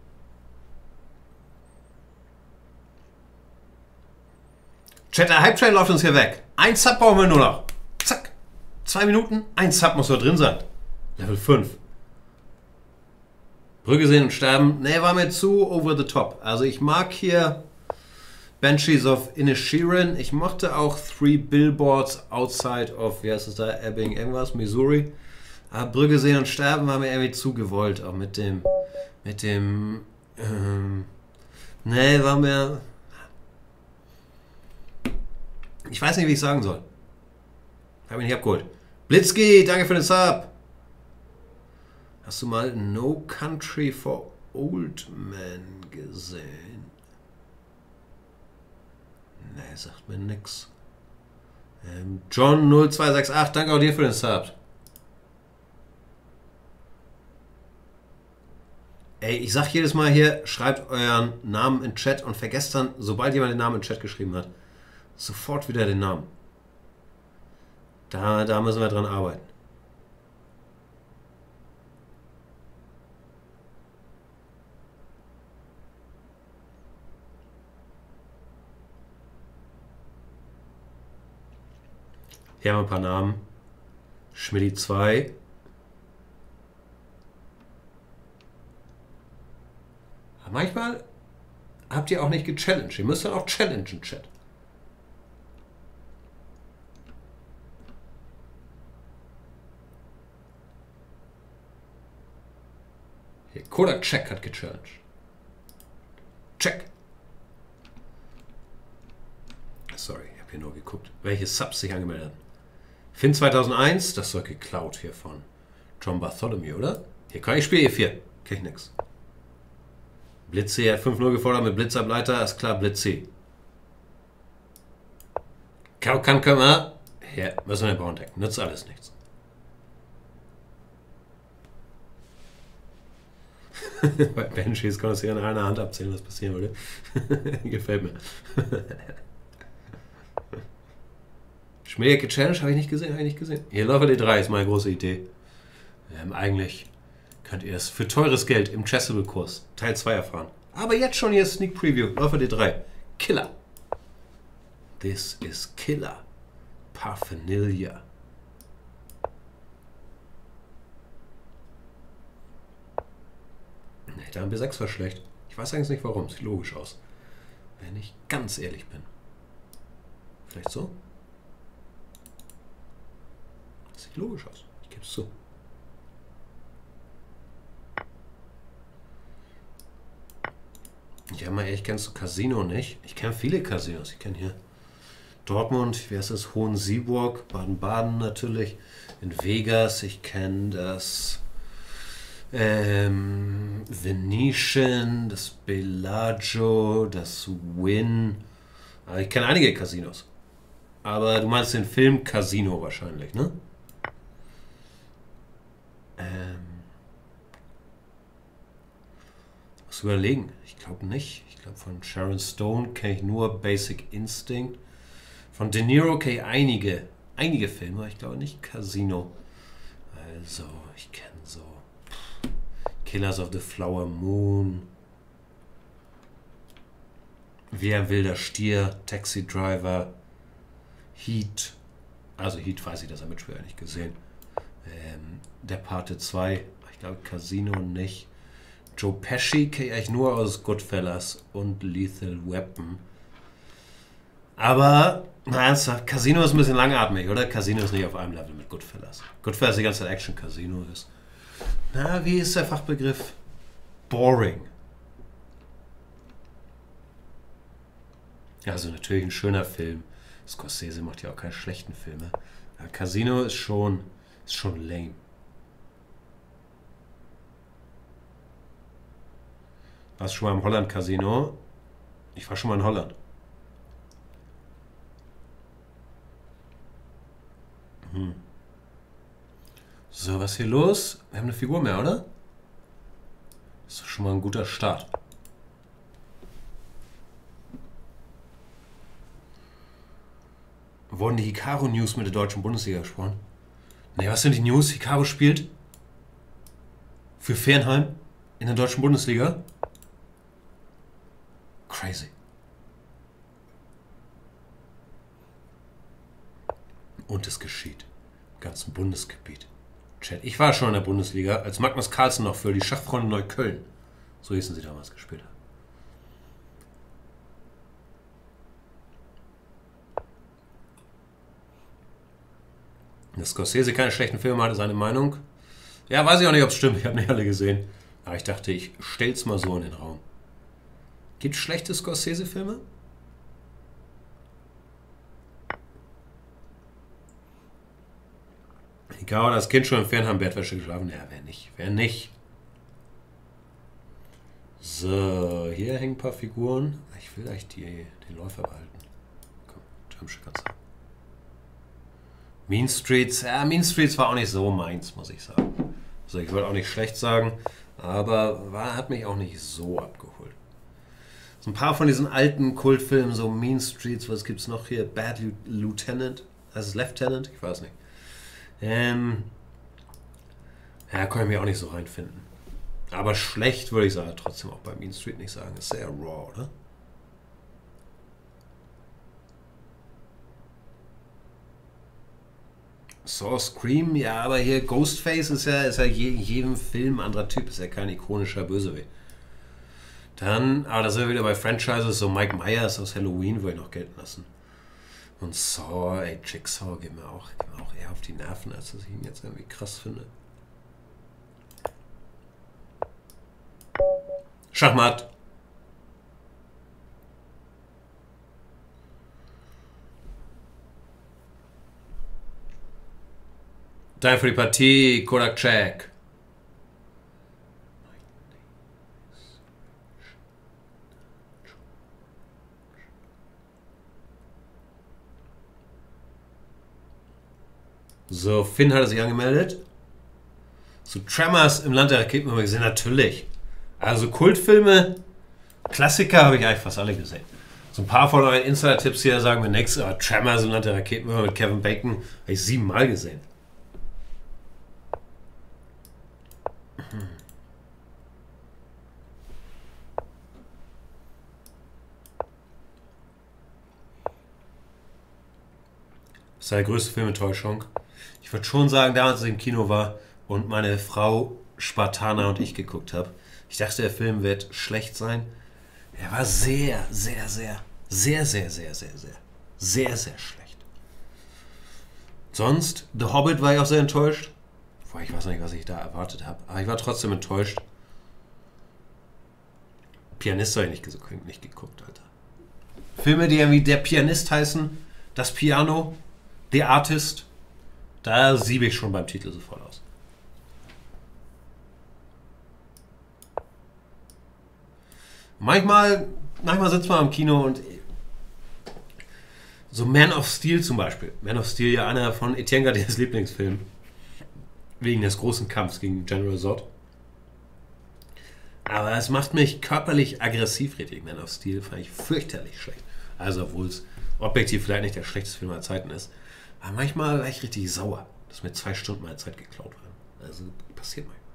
Chat, der Hype-Train läuft uns hier weg. Ein Sub brauchen wir nur noch. Zack. Zwei Minuten, ein Sub muss noch drin sein. Level fünf. Brücke sehen und sterben. Ne, war mir zu over the top. Also ich mag hier Banshees of Inisherin. Ich mochte auch Three Billboards Outside of, wie heißt es da, Ebbing, irgendwas, Missouri. Aber Brücke sehen und sterben war mir irgendwie zu gewollt. Auch mit dem, mit dem, ähm, ne, war mir, ich weiß nicht, wie ich sagen soll. Hab mich nicht abgeholt. Blitzki, danke für den Sub. Hast du mal No Country for Old Men gesehen? Ne, sagt mir nix. Ähm, John null zwei sechs acht, danke auch dir für den Sub. Ey, ich sag jedes Mal hier, schreibt euren Namen in Chat und vergesst dann, sobald jemand den Namen in Chat geschrieben hat, sofort wieder den Namen. Da, da müssen wir dran arbeiten. Hier haben wir ein paar Namen. Schmidti zwei. Manchmal habt ihr auch nicht gechallenged. Ihr müsst dann auch challengen, Chat. Hier, Kodak Check hat gechallenged. Check. Sorry, ich habe hier nur geguckt, welche Subs sich angemeldet haben. Finn zweitausendeins, das soll geklaut hier von John Bartholomew, oder? Hier kann ich spielen, E vier. Krieg ich nix. Blitz hat fünf null gefordert mit Blitzableiter, ist klar, Blitz C. Kann, kann, können wir. Hier, müssen wir den Bauern decken. Nützt alles nichts. Bei Banshees kann es hier an einer Hand abzählen, was passieren würde. Gefällt mir. Schmierke Challenge habe ich nicht gesehen, habe ich nicht gesehen. Hier, Läufer D drei ist meine große Idee. Ähm, eigentlich könnt ihr es für teures Geld im Chessable-Kurs Teil zwei erfahren. Aber jetzt schon hier Sneak Preview. Läufer D drei. Killer. This is Killer. Paraphernalia. Ne, da haben wir sechs war schlecht. Ich weiß eigentlich nicht warum. Sieht logisch aus. Wenn ich ganz ehrlich bin. Vielleicht so? Sieht logisch aus. Ich gebe es zu. Ja, mal ehrlich, kennst du Casino nicht? Ich kenne viele Casinos. Ich kenne hier Dortmund, wie heißt das? Hohensieburg, Baden-Baden natürlich, in Vegas. Ich kenne das ähm, Venetian, das Bellagio, das Wynn. Also ich kenne einige Casinos. Aber du meinst den Film Casino wahrscheinlich, ne? Ähm, muss überlegen. Ich glaube nicht. Ich glaube, von Sharon Stone kenne ich nur Basic Instinct. Von De Niro kenne ich einige, einige Filme. Ich glaube nicht Casino. Also, ich kenne so Killers of the Flower Moon. Wer will der Stier? Taxi Driver. Heat. Also Heat weiß ich, dass er mitspielt, nicht gesehen. Ähm, der Pate zwei. Ich glaube Casino nicht. Joe Pesci kenne ich nur aus Goodfellas und Lethal Weapon. Aber, na ernsthaft, Casino ist ein bisschen langatmig, oder? Casino ist nicht auf einem Level mit Goodfellas. Goodfellas ist die ganze Zeit Action, Casino ist, na, wie ist der Fachbegriff? Boring. Also natürlich ein schöner Film. Scorsese macht ja auch keine schlechten Filme. Ja, Casino ist schon, ist schon lame. Warst du schon mal im Holland Casino? Ich war schon mal in Holland. Hm. So, was ist hier los? Wir haben eine Figur mehr, oder? Das ist schon mal ein guter Start. Wurden die Hikaru-News mit der deutschen Bundesliga gesprochen? Ne, was sind die News? Hikaru spielt für Fernheim in der deutschen Bundesliga? Crazy. Und es geschieht. Im ganzen Bundesgebiet. Chat. Ich war schon in der Bundesliga, als Magnus Carlsen noch für die Schachfreunde Neukölln, so hießen sie damals, gespielt hat. Dass Scorsese keine schlechten Filme hatte, seine Meinung. Ja, weiß ich auch nicht, ob es stimmt. Ich habe nicht alle gesehen. Aber ich dachte, ich stell's mal so in den Raum. Gibt es schlechte Scorsese-Filme? Egal, das Kind schon im Fernheim Bettwäsche geschlafen. Ja, wer nicht? Wer nicht? So, hier hängen ein paar Figuren. Ich will eigentlich die, den Läufer behalten. Komm, Jamsche kannst du. Mean Streets, ja, Mean Streets war auch nicht so meins, muss ich sagen. Also ich wollte auch nicht schlecht sagen, aber war, hat mich auch nicht so abgeholt. So ein paar von diesen alten Kultfilmen, so Mean Streets, was gibt's noch hier? Bad Lieutenant, heißt es Lieutenant? Ich weiß nicht. Ähm, ja, konnte ich mich auch nicht so reinfinden. Aber schlecht würde ich sagen, trotzdem auch bei Mean Street nicht sagen. Ist sehr raw, oder? So, Scream, ja, aber hier Ghostface ist ja, ist ja je, jedem Film ein anderer Typ, ist ja kein ikonischer Bösewicht. Dann, aber da sind wir wieder bei Franchises, so Mike Myers aus Halloween würde ich noch gelten lassen. Und Saw, ey, Jigsaw geht mir auch, geht mir auch eher auf die Nerven, als dass ich ihn jetzt irgendwie krass finde. Schachmatt. Time für die Partie, Kodak Check. So, Finn hat er sich angemeldet. So, Tremors im Land der Raketen haben wir gesehen, natürlich. Also Kultfilme, Klassiker habe ich eigentlich fast alle gesehen. So ein paar von euren Insider-Tipps hier sagen wir nichts, aber Tremors im Land der Raketen mit Kevin Bacon habe ich siebenmal gesehen. Das ist die größte Filmentäuschung. Ich würde schon sagen, damals, als ich im Kino war und meine Frau Spartaner und ich geguckt habe, ich dachte, der Film wird schlecht sein. Er war sehr, sehr, sehr, sehr, sehr, sehr, sehr, sehr, sehr, sehr schlecht. Sonst, The Hobbit war ich auch sehr enttäuscht. Boah, ich weiß nicht, was ich da erwartet habe. Aber ich war trotzdem enttäuscht. Pianist habe ich nicht, nicht geguckt, Alter. Filme, die irgendwie Der Pianist heißen, Das Piano, The Artist, da siebe ich schon beim Titel sofort aus. Manchmal, manchmal sitzt man im Kino und so Man of Steel zum Beispiel. Man of Steel, ja einer von Etienne Gardiers Lieblingsfilmen. Wegen des großen Kampfs gegen General Zod. Aber es macht mich körperlich aggressiv, richtig. Man of Steel fand ich fürchterlich schlecht. Also, obwohl es objektiv vielleicht nicht der schlechteste Film aller Zeiten ist. Aber manchmal war ich richtig sauer, dass mir zwei Stunden meiner Zeit geklaut waren. Also, passiert mal.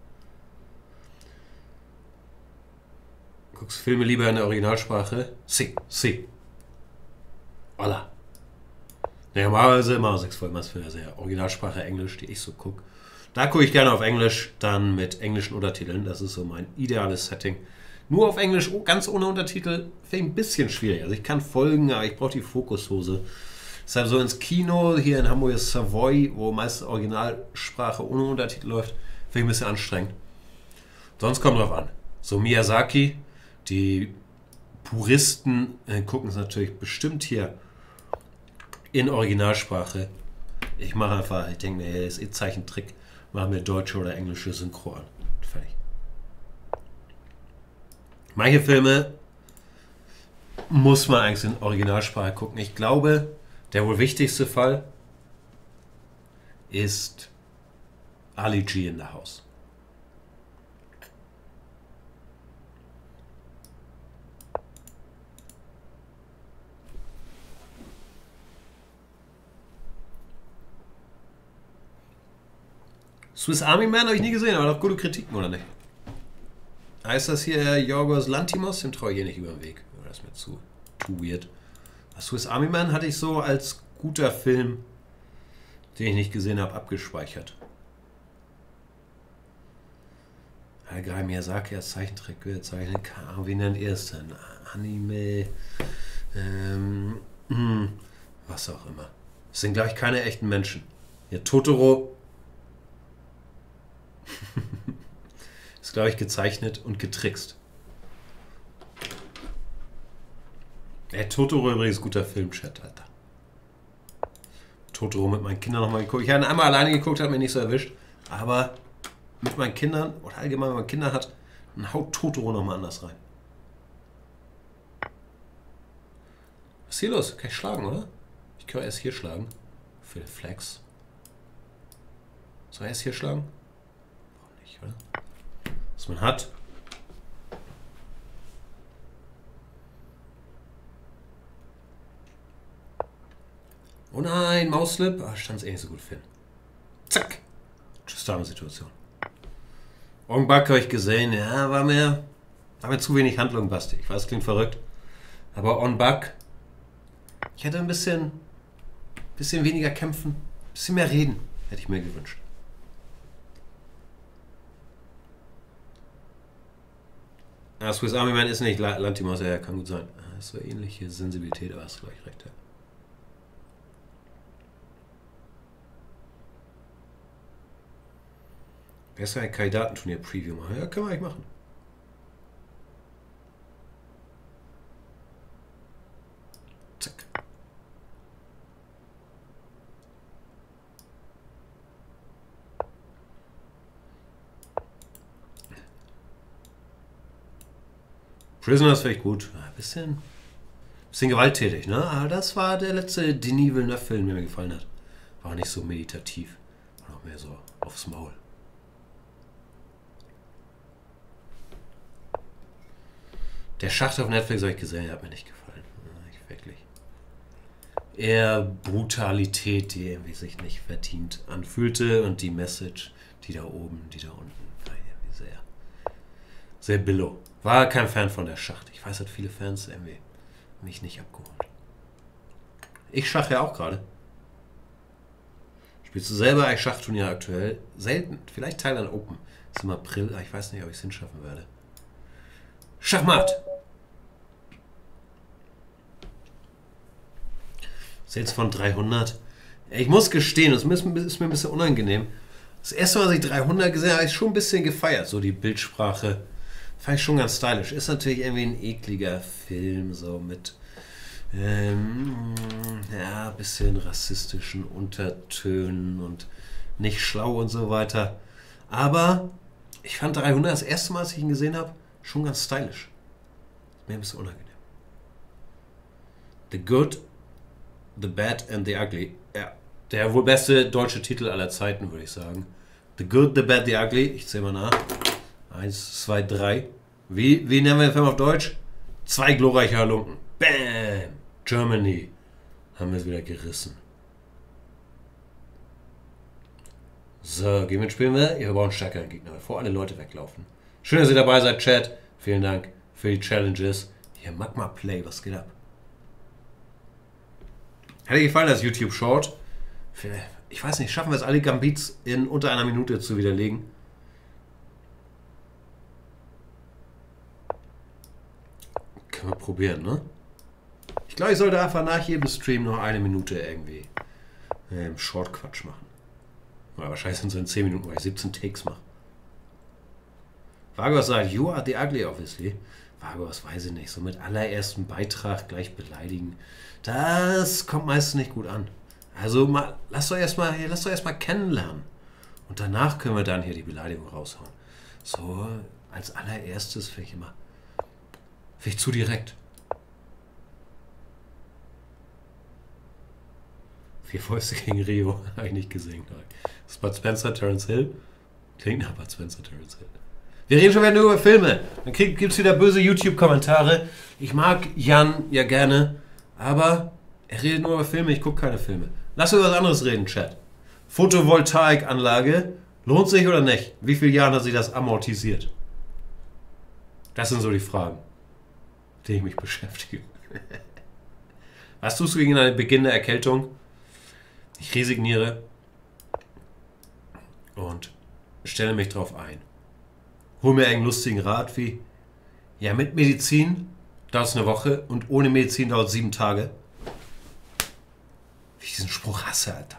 Guckst Filme lieber in der Originalsprache? Si, si. Hola. Ja, normalerweise immer sechs Folgen für der Originalsprache Englisch, die ich so gucke. Da gucke ich gerne auf Englisch, dann mit englischen Untertiteln. Das ist so mein ideales Setting. Nur auf Englisch, ganz ohne Untertitel, finde ich ein bisschen schwierig. Also ich kann folgen, aber ich brauche die Fokushose. Deshalb so ins Kino, hier in Hamburg ist Savoy, wo meist Originalsprache ohne Untertitel läuft, finde ich ein bisschen anstrengend. Sonst kommt drauf an. So Miyazaki, die Puristen äh, gucken es natürlich bestimmt hier in Originalsprache. Ich mache einfach, ich denke mir, das ist eh Zeichentrick, machen wir deutsche oder englische Synchro an. Fertig. Manche Filme muss man eigentlich in Originalsprache gucken. Ich glaube, der wohl wichtigste Fall ist Ali G in the House. Swiss Army Man habe ich nie gesehen, aber doch gute Kritiken, oder nicht? Heißt das hier Yorgos Lanthimos? Dem traue ich hier nicht über den Weg. Das ist mir zu, zu weird. Swiss Army Man hatte ich so als guter Film den ich nicht gesehen habe, abgespeichert. Hayao Miyazaki als Zeichentrick gezeichnet. Wie nennt ihr es denn? Anime. Ähm, was auch immer. Das sind, glaube ich, keine echten Menschen. Hier, Totoro ist, glaube ich, gezeichnet und getrickst. Ey, Totoro übrigens guter Filmchat, Alter. Totoro mit meinen Kindern nochmal geguckt. Ich habe ihn einmal alleine geguckt, hat mich nicht so erwischt. Aber mit meinen Kindern, oder allgemein, wenn man Kinder hat, dann haut Totoro nochmal anders rein. Was ist hier los? Kann ich schlagen, oder? Ich kann erst hier schlagen. Für den Flex. Soll er erst hier schlagen? Auch nicht, oder? Was man hat. Oh nein, Mausslip. Ah, stand es eh nicht so gut für ihn. Zack. Tristana-Situation. Ong-Bak habe ich gesehen. Ja, war mir, war mir zu wenig Handlung, Basti. Ich weiß, es klingt verrückt. Aber Ong-Bak, ich hätte ein bisschen, bisschen weniger kämpfen, ein bisschen mehr reden, hätte ich mir gewünscht. Ah, Swiss Army Man ist nicht Lantimos, ja, kann gut sein. Das ist so ähnliche Sensibilität, aber hast gleich recht, ja. Besser ein Kandidatenturnier-Preview machen. Ja, können wir eigentlich machen. Zack. Prisoners finde ich gut. Ein bisschen, bisschen gewalttätig, ne? Aber das war der letzte Denis Villeneuve-Film, der mir gefallen hat. War auch nicht so meditativ. War auch mehr so aufs Maul. Der Schacht auf Netflix habe ich gesehen, der hat mir nicht gefallen. Nicht wirklich. Eher Brutalität, die irgendwie sich nicht verdient anfühlte und die Message, die da oben, die da unten, war irgendwie sehr, sehr billow. War kein Fan von der Schacht. Ich weiß, hat viele Fans irgendwie mich nicht abgeholt. Ich schach ja auch gerade. Spielst du selber ein Schachturnier aktuell? Selten. Vielleicht Thailand Open. Das ist im April. Ich weiß nicht, ob ich es hinschaffen werde. Schachmatt! Sales von dreihundert. Ich muss gestehen, das ist mir ein bisschen unangenehm. Das erste Mal, als ich dreihundert gesehen habe, habe ich schon ein bisschen gefeiert. So die Bildsprache. Fand ich schon ganz stylisch. Ist natürlich irgendwie ein ekliger Film, so mit ähm, ja, ein bisschen rassistischen Untertönen und nicht schlau und so weiter. Aber ich fand dreihundert das erste Mal, als ich ihn gesehen habe, schon ganz stylisch. Mir ein bisschen unangenehm. The Good, The Bad and the Ugly. Ja, der wohl beste deutsche Titel aller Zeiten, würde ich sagen. The Good, The Bad, The Ugly. Ich zähle mal nach. Eins, zwei, drei. Wie, wie nennen wir den Film auf Deutsch? Zwei glorreiche Halunken. Bam! Germany. Haben wir es wieder gerissen. So, gehen wir spielen wir. Wir brauchen stärkeren Gegner, bevor alle Leute weglaufen. Schön, dass ihr dabei seid, Chat. Vielen Dank für die Challenges. Hier, Magma Play, was geht ab? Hat dir gefallen, das YouTube Short? Ich weiß nicht, schaffen wir es, alle Gambits in unter einer Minute zu widerlegen? Können wir probieren, ne? Ich glaube, ich sollte einfach nach jedem Stream noch eine Minute irgendwie ähm, Short-Quatsch machen. Ja, wahrscheinlich sind es in zehn Minuten, weil ich siebzehn Takes mache. Vargos sagt, you are the ugly, obviously. Vargos, weiß ich nicht, so mit allerersten Beitrag gleich beleidigen. Das kommt meistens nicht gut an. Also mal, lass doch erstmal lass doch erstmal kennenlernen. Und danach können wir dann hier die Beleidigung raushauen. So, als allererstes finde ich immer. Finde ich zu direkt. Vier Fäuste gegen Rio. Habe ich nicht gesehen. Das ist Bud Spencer, Terence Hill. Klingt nach Bud Spencer, Terence Hill. Wir reden schon wieder nur über Filme. Dann gibt es wieder böse YouTube-Kommentare. Ich mag Jan ja gerne, aber er redet nur über Filme. Ich gucke keine Filme. Lass über was anderes reden, Chat. Photovoltaikanlage. Lohnt sich oder nicht? Wie viele Jahre hat sich das amortisiert? Das sind so die Fragen, mit denen ich mich beschäftige. Was tust du gegen den Beginn der Erkältung? Ich resigniere. und stelle mich drauf ein. Hol mir einen lustigen Rat wie, ja, mit Medizin dauert es eine Woche und ohne Medizin dauert es sieben Tage. Wie ich diesen Spruch hasse, Alter.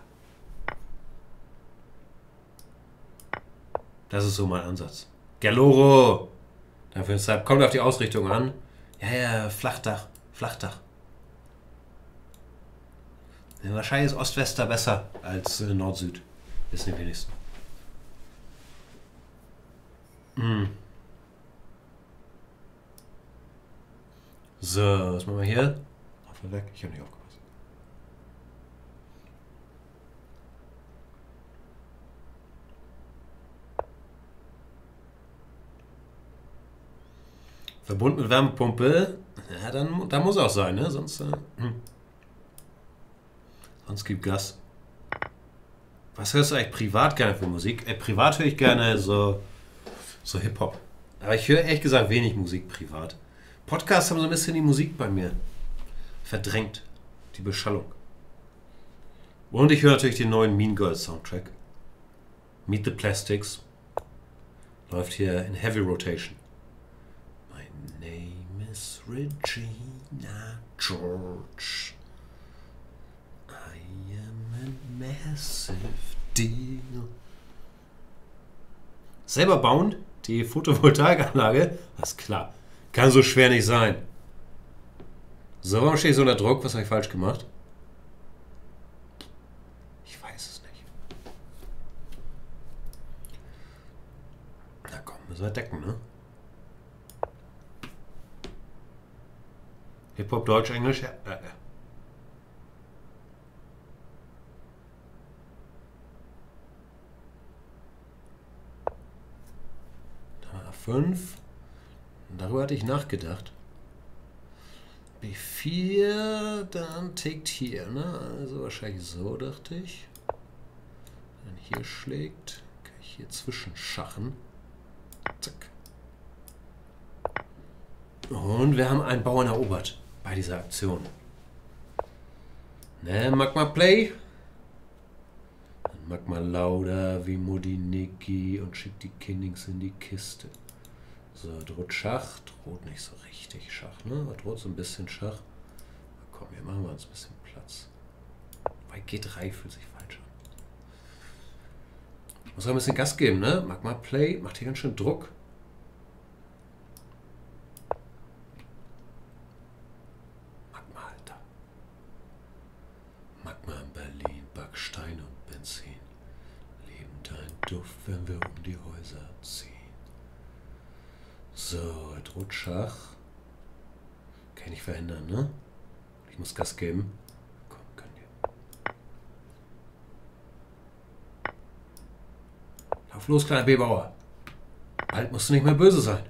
Das ist so mein Ansatz. Galoro! Dafür ist Zeit. Kommt auf die Ausrichtung an. Ja, ja, Flachdach. Flachdach. Ja, wahrscheinlich ist Ost-Wester besser als äh, Nord-Süd. Wissen die wenigsten. Hm. So, was machen wir hier? Auf weg. Ich habe nicht aufgepasst. Verbunden mit Wärmepumpe. Ja, dann da muss auch sein, ne? Sonst, äh, hm. Sonst gibt Gas. Was hörst du eigentlich privat gerne für Musik? Äh, privat höre ich gerne so, so Hip-Hop. Aber ich höre ehrlich gesagt wenig Musik privat. Podcasts haben so ein bisschen die Musik bei mir verdrängt. Die Beschallung. Und ich höre natürlich den neuen Mean Girls Soundtrack. Meet the Plastics. Läuft hier in Heavy Rotation. My name is Regina George. I am a massive deal. Selber bauen, die Photovoltaikanlage, das ist klar. Kann so schwer nicht sein. So, warum stehe ich so unter Druck? Was habe ich falsch gemacht? Ich weiß es nicht. Na komm, müssen wir decken, ne? Hip-Hop, Deutsch, Englisch? Ja. Äh, äh. A fünf. Darüber hatte ich nachgedacht. B vier, dann tickt hier, ne? Also wahrscheinlich so, dachte ich. Wenn hier schlägt, kann ich hier zwischenschachen. Zack. Und wir haben einen Bauern erobert bei dieser Aktion. Ne, mag mal Play? Dann mag mal lauter wie Mutti Niki und schickt die Kindings in die Kiste. So, droht Schach, droht nicht so richtig Schach, ne? Aber droht so ein bisschen Schach. Na komm, hier machen wir uns ein bisschen Platz. Bei G drei fühlt sich falsch an. Ich muss auch ein bisschen Gas geben, ne? Mag mal Play, macht hier ganz schön Druck. Magma, Alter. Magma in Berlin, Backstein und Benzin. Leben dein Duft, wenn wir um die Häuser ziehen. So, er droht Schach. Kann ich nicht verhindern, ne? Ich muss Gas geben. Komm, können wir. Lauf los, kleiner B-Bauer. Bald musst du nicht mehr böse sein.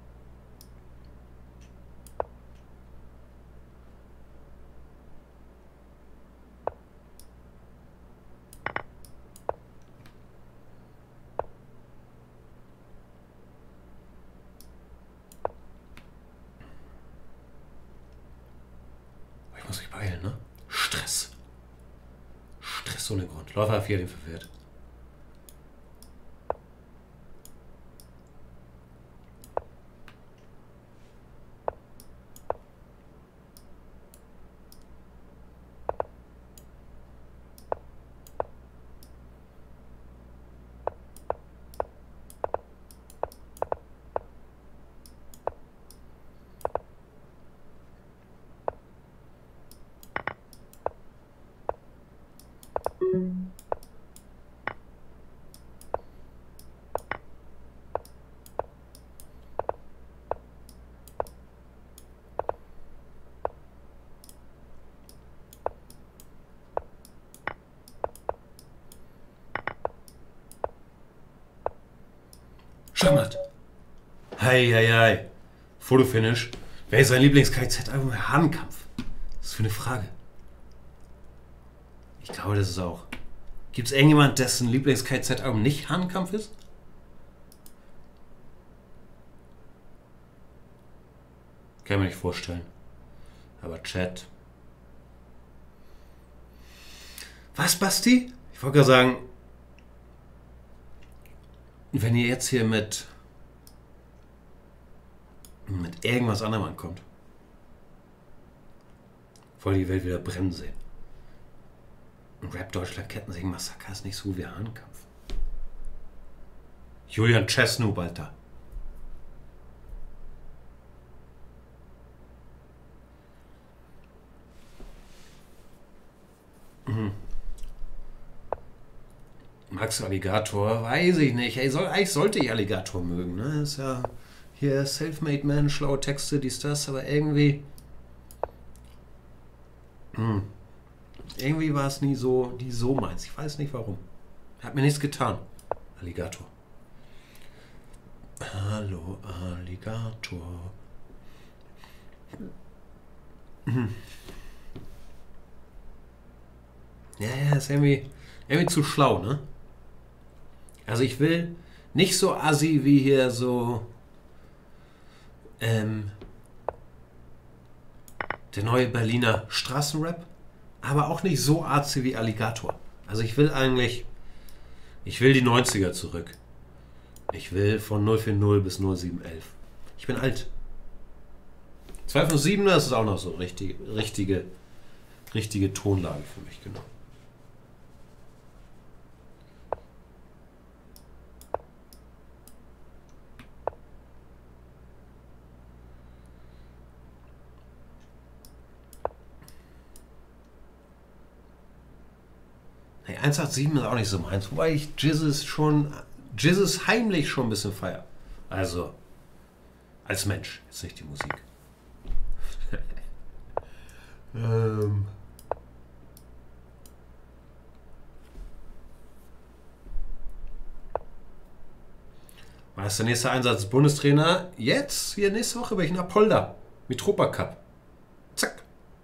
Ich muss mich beeilen, ne? Stress. Stress ohne Grund. Läufer A vier, den verwirrt. Schachmatt. Hei, hei, hei. Fotofinish. Wer ist sein Lieblings-K Z-Album? Hahnkampf. Was ist für eine Frage? Ich glaube, das ist auch. Gibt es irgendjemand, dessen Lieblings-K Z-Album nicht Hahnkampf ist? Kann ich mir nicht vorstellen. Aber Chat. Was, Basti? Ich wollte gerade sagen, wenn ihr jetzt hier mit mit irgendwas anderem ankommt, voll die Welt wieder brennen sehen. Rap Deutschland Kettensägen Massaker ist nicht so wie Hahnkampf. Julian Chesnoob, Alter. Mhm. Magst du Alligator? Weiß ich nicht. Hey, soll, eigentlich sollte ich Alligator mögen. Ne? Ist ja hier Selfmade Man, schlaue Texte, dies, das, aber irgendwie. Hm. Irgendwie war es nie so, nie so meins. Ich weiß nicht warum. Hat mir nichts getan. Alligator. Hallo, Alligator. Hm. Ja, ja, ist irgendwie, irgendwie zu schlau, ne? Also ich will nicht so assi wie hier so ähm, der neue Berliner Straßenrap, aber auch nicht so arzi wie Alligator. Also ich will eigentlich, ich will die neunziger zurück. Ich will von null vier null bis null sieben elf. Ich bin alt. zwei fünf sieben, das ist auch noch so richtige, richtige, richtige Tonlage für mich, genau. Hey, eins acht sieben ist auch nicht so meins, wobei ich Jizzes schon, Jizzes heimlich schon ein bisschen feier. Also, als Mensch, jetzt nicht die Musik. ähm. Was ist der nächste Einsatz? Bundestrainer. Jetzt, hier nächste Woche, bin ich in Apolda. Mitropa Cup. Zack.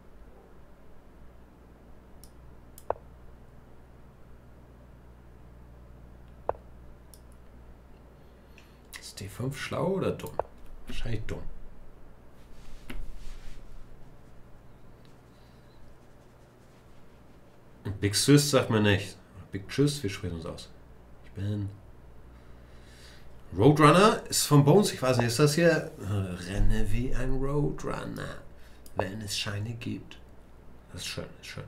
Ist D fünf schlau oder dumm? Wahrscheinlich dumm. Big Tschüss sagt man nicht. Big Tschüss, wir sprechen uns aus. Ich bin... Roadrunner ist von Bones, ich weiß nicht, ist das hier? Renne wie ein Roadrunner, wenn es Scheine gibt. Das ist schön, ist schön.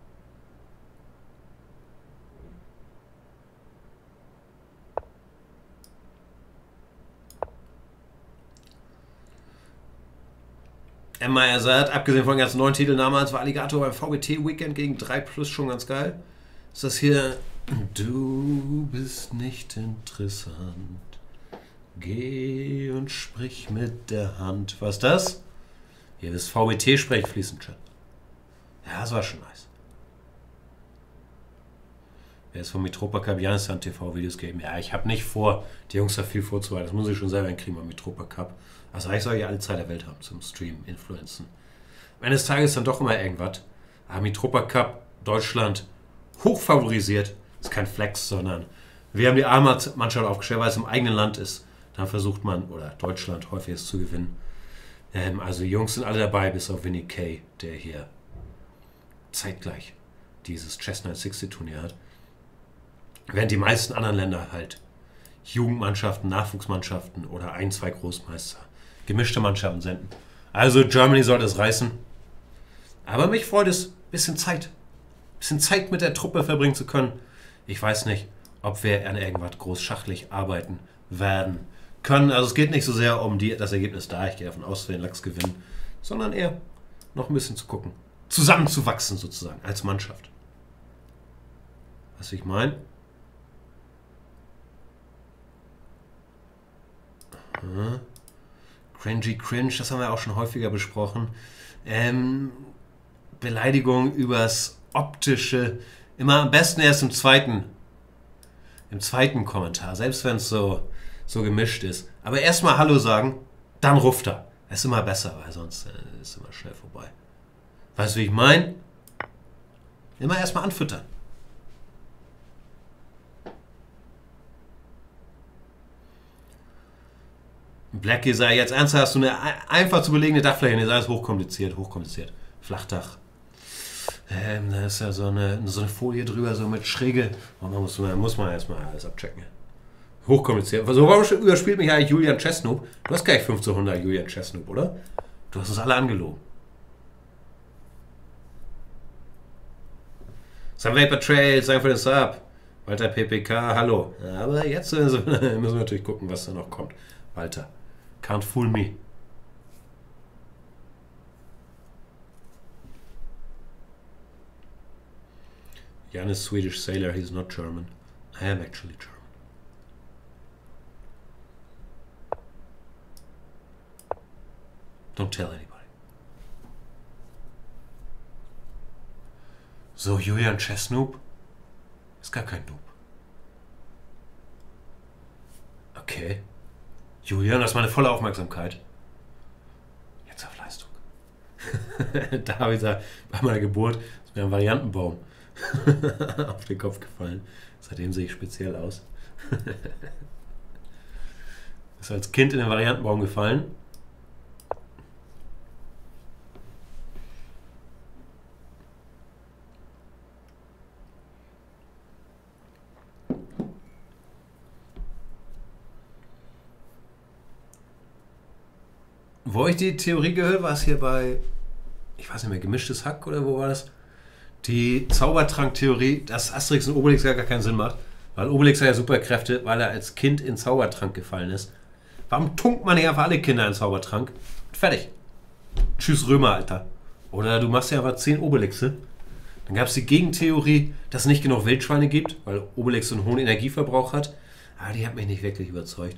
Emma Ersat, abgesehen von den ganzen neuen Titeln damals, war Alligator beim V B T Weekend gegen drei plus schon ganz geil. Ist das hier? Du bist nicht interessant. Geh und sprich mit der Hand. Was ist das? Hier ist V B T Sprech fließend Chat. Ja, das war schon nice. Wer ist vom Mitropa Cup? Janis an T V-Videos geben. Ja, ich habe nicht vor, die Jungs da viel vorzubereiten. Das muss ich schon selber hinkriegen beim Mitropa Cup. Also eigentlich soll ich alle Zeit der Welt haben zum Stream, Influenzen. Am Ende des Tages dann doch immer irgendwas. Aber Mitropa Cup, Deutschland, hoch favorisiert. Ist kein Flex, sondern wir haben die A-Mannschaft aufgestellt, weil es im eigenen Land ist. Dann versucht man, oder Deutschland, häufig es zu gewinnen. Ähm, also die Jungs sind alle dabei, bis auf Winnie Kay, der hier zeitgleich dieses Chestnut sechzig Turnier hat. Während die meisten anderen Länder halt Jugendmannschaften, Nachwuchsmannschaften oder ein, zwei Großmeister, gemischte Mannschaften senden. Also Germany sollte es reißen. Aber mich freut es, ein bisschen Zeit. Ein bisschen Zeit mit der Truppe verbringen zu können. Ich weiß nicht, ob wir an irgendwas groß schachlich arbeiten werden können. Also es geht nicht so sehr um die, das Ergebnis da, ich gehe davon aus, dass wir den Lachs gewinnen, sondern eher noch ein bisschen zu gucken. Zusammenzuwachsen sozusagen, als Mannschaft. Was ich meine? Hm. Cringy Cringe, das haben wir auch schon häufiger besprochen. Ähm, Beleidigung übers Optische, immer am besten erst im zweiten, im zweiten Kommentar, selbst wenn es so, so gemischt ist. Aber erstmal Hallo sagen, dann ruft er. Das ist immer besser, weil sonst äh, ist es immer schnell vorbei. Weißt du, wie ich meine? Immer erstmal anfüttern. Blackie sei jetzt ernsthaft, hast du eine einfach zu belegene Dachfläche, das ist alles hochkompliziert, hochkompliziert. Flachdach. Ähm, da ist ja so eine, so eine Folie drüber, so mit Schräge. Und da muss man, muss man erstmal alles abchecken. Hochkompliziert. So, warum überspielt mich eigentlich Julian Chestnut? Du hast gleich fünf zu hundert Julian Chestnut, oder? Du hast uns alle angelogen. Some Vapor Trail, sagen für den Sub. Walter P P K, hallo. Aber jetzt müssen wir natürlich gucken, was da noch kommt. Walter, can't fool me. Jan is Swedish sailor, he's not German. I am actually German. Don't tell anybody. So, Julian Chestnut ist gar kein Noob. Okay. Julian, das ist meine volle Aufmerksamkeit. Jetzt auf Leistung. Da habe ich gesagt, bei meiner Geburt ist mir ein Variantenbaum auf den Kopf gefallen. Seitdem sehe ich speziell aus. Ist als Kind in den Variantenbaum gefallen. Wo ich die Theorie gehört, war es hier bei, ich weiß nicht mehr, Gemischtes Hack oder wo war das? Die Zaubertrank-Theorie, dass Asterix und Obelix gar keinen Sinn macht, weil Obelix hat ja Superkräfte, weil er als Kind in Zaubertrank gefallen ist. Warum tunkt man nicht einfach alle Kinder in Zaubertrank? Fertig. Tschüss Römer, Alter. Oder du machst ja aber zehn Obelixe. Dann gab es die Gegentheorie, dass es nicht genug Wildschweine gibt, weil Obelix so einen hohen Energieverbrauch hat. Aber die hat mich nicht wirklich überzeugt.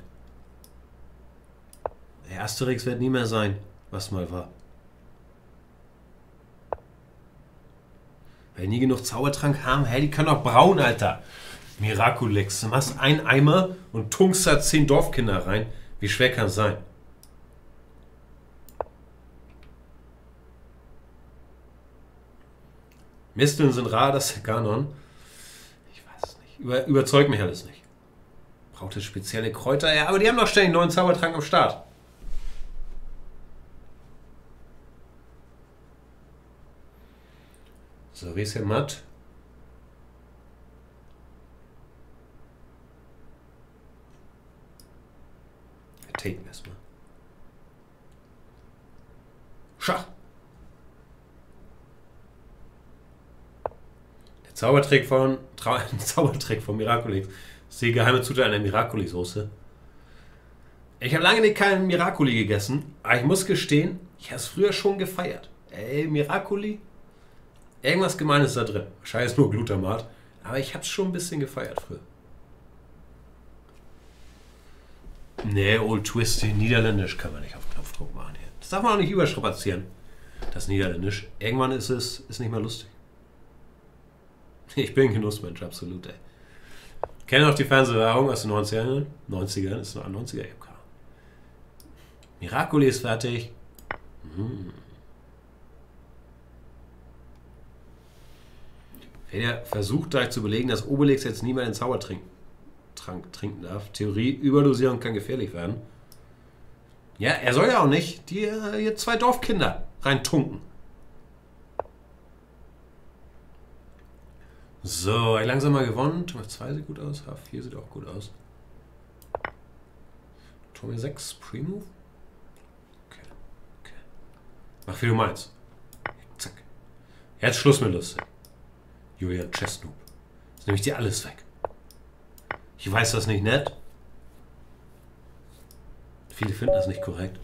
Der Asterix wird nie mehr sein, was mal war. Weil die nie genug Zaubertrank haben, hey, die können doch brauen, Alter. Miraculix. Du machst einen Eimer und tunkst da zehn Dorfkinder rein. Wie schwer kann es sein? Misteln sind rar, das ist der Kanon. Ich weiß es nicht. Über, überzeugt mich alles nicht. Braucht es spezielle Kräuter? Ja, aber die haben doch ständig einen neuen Zaubertrank am Start. So, wie ist hier matt? Wir tapen erstmal. Schach! Der Zaubertrick von, Trau Zaubertrick von Miraculix. Das ist die geheime Zutat einer Miraculi-Soße. Ich habe lange nicht keinen Miraculi gegessen, aber ich muss gestehen, ich habe es früher schon gefeiert. Ey, Miraculi? Irgendwas Gemeines da drin. Wahrscheinlich ist nur Glutamat. Aber ich habe es schon ein bisschen gefeiert früher. Nee, Old Twisty, Niederländisch kann man nicht auf Knopfdruck machen hier. Das darf man auch nicht überstrapazieren. Das Niederländisch. Irgendwann ist es ist nicht mehr lustig. Ich bin ein Genussmensch, absolut, ey. Kennen auch die Fernsehwerbung aus den neunzigern? neunzigern, ist noch ein neunziger E M K. Miraculi ist fertig. Mmh. Wer versucht gleich zu belegen, dass Obelix jetzt nie mehr den Zaubertrank trinken darf. Theorie, Überdosierung kann gefährlich werden. Ja, er soll ja auch nicht die hier zwei Dorfkinder reintunken. So, langsam mal gewonnen. Turm F zwei sieht gut aus. H vier sieht auch gut aus. Turm E sechs, Pre-Move. Okay, okay. Mach wie du meinst. Zack. Jetzt Schluss mit Lust. Julian Chestnut. Jetzt nehme ich dir alles weg. Ich weiß das nicht nett. Viele finden das nicht korrekt.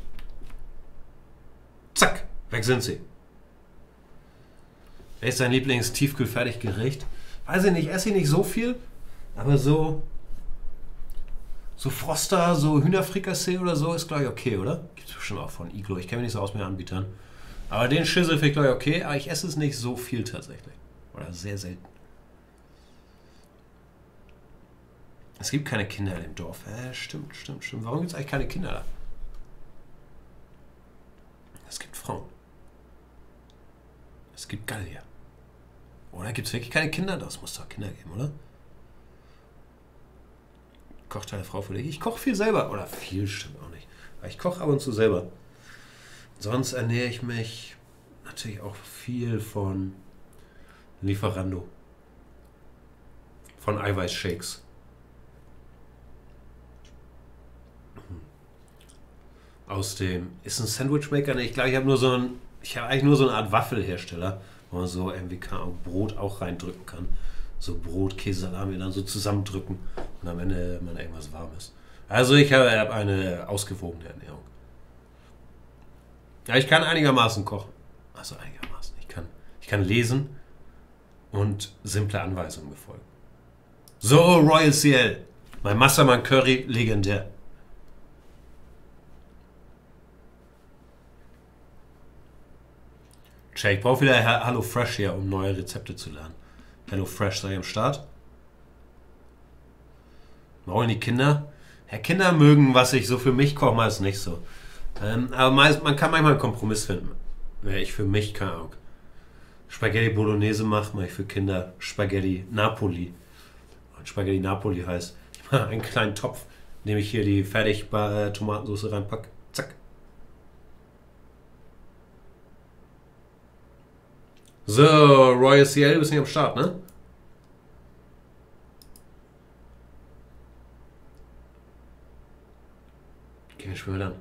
Zack, weg sind sie. Wer ist dein Lieblings-Tiefkühl-Fertiggericht? Weiß ich nicht, esse ich nicht so viel, aber so so Froster, so Hühnerfrikassee oder so ist, glaube ich, okay, oder? Gibt es bestimmt auch von Iglo. Ich kenne mich nicht so aus mit Anbietern. Aber den Schissel finde ich, glaube ich, okay, aber ich esse es nicht so viel tatsächlich. Oder sehr selten. Es gibt keine Kinder in dem Dorf. Äh, stimmt, stimmt, stimmt. Warum gibt es eigentlich keine Kinder da? Es gibt Frauen. Es gibt Gallier. Oder gibt es wirklich keine Kinder? Das muss doch Kinder geben, oder? Kocht eine Frau für dich? Ich koche viel selber. Oder viel stimmt auch nicht. Aber ich koche ab und zu selber. Sonst ernähre ich mich natürlich auch viel von Lieferando. Von Eiweißshakes. aus dem. Ist ein Sandwichmaker? Ne, ich glaube, ich habe nur so ein. Ich habe eigentlich nur so eine Art Waffelhersteller, wo man so M W K Brot auch reindrücken kann. So Brot, Käse, Salami dann so zusammendrücken und am Ende man irgendwas Warmes. Also ich habe eine ausgewogene Ernährung. Ja, ich kann einigermaßen kochen. Also einigermaßen. Ich kann, ich kann lesen und simple Anweisungen befolgen. So, Royal C L. Mein Mastermann Curry, legendär. Tja, ich brauche wieder Hello Fresh hier, um neue Rezepte zu lernen. Hello Fresh sei am Start. Wollen die Kinder? Ja, Kinder mögen, was ich so für mich koche, meist nicht so. Ähm, aber meist, man kann manchmal einen Kompromiss finden. Ja, ich für mich, keine Ahnung. Spaghetti Bolognese mache, mache ich für Kinder Spaghetti Napoli. Und Spaghetti Napoli heißt, ich mache einen kleinen Topf, in dem ich hier die fertig äh, Tomatensauce reinpacke. Zack. So, Royal C L, du bist nicht am Start, ne? Okay, spielen wir dann.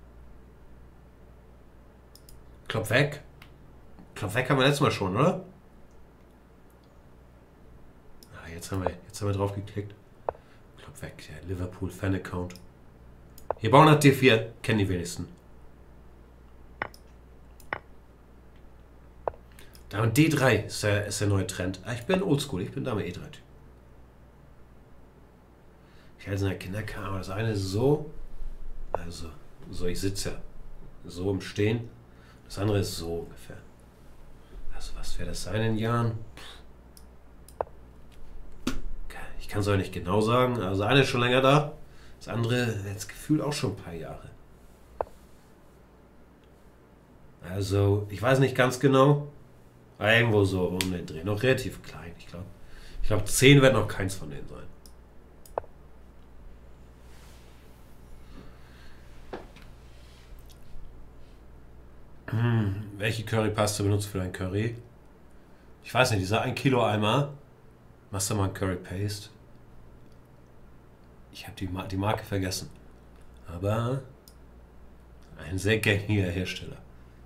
Klopf weg. Klopf weg haben wir letztes Mal schon, oder? Ah, jetzt haben wir, jetzt haben wir drauf geklickt. Klopf weg, der Liverpool Fan-Account. Hier bauen hat D vier, kennen die wenigsten. Da und D drei ist der, ist der neue Trend. Ah, ich bin oldschool, ich bin da mit E drei-Typ. Ich halte es in der Kinderkammer. Das eine ist so. Also, so, ich sitze ja so im Stehen. Das andere ist so ungefähr. Also, was wäre das sein in Jahren? Ich kann es euch nicht genau sagen. Also, das eine ist schon länger da. Das andere jetzt gefühlt auch schon ein paar Jahre. Also, ich weiß nicht ganz genau. Aber irgendwo so um den Dreh. Noch relativ klein, ich glaube. Ich glaube, zehn wird noch keins von denen sein. Hm, welche Currypaste benutzt du für dein Curry? Ich weiß nicht, dieser ein Kilo Eimer Mastermann Curry Paste. Ich habe die, Mar die Marke vergessen. Aber ein sehr gängiger Hersteller.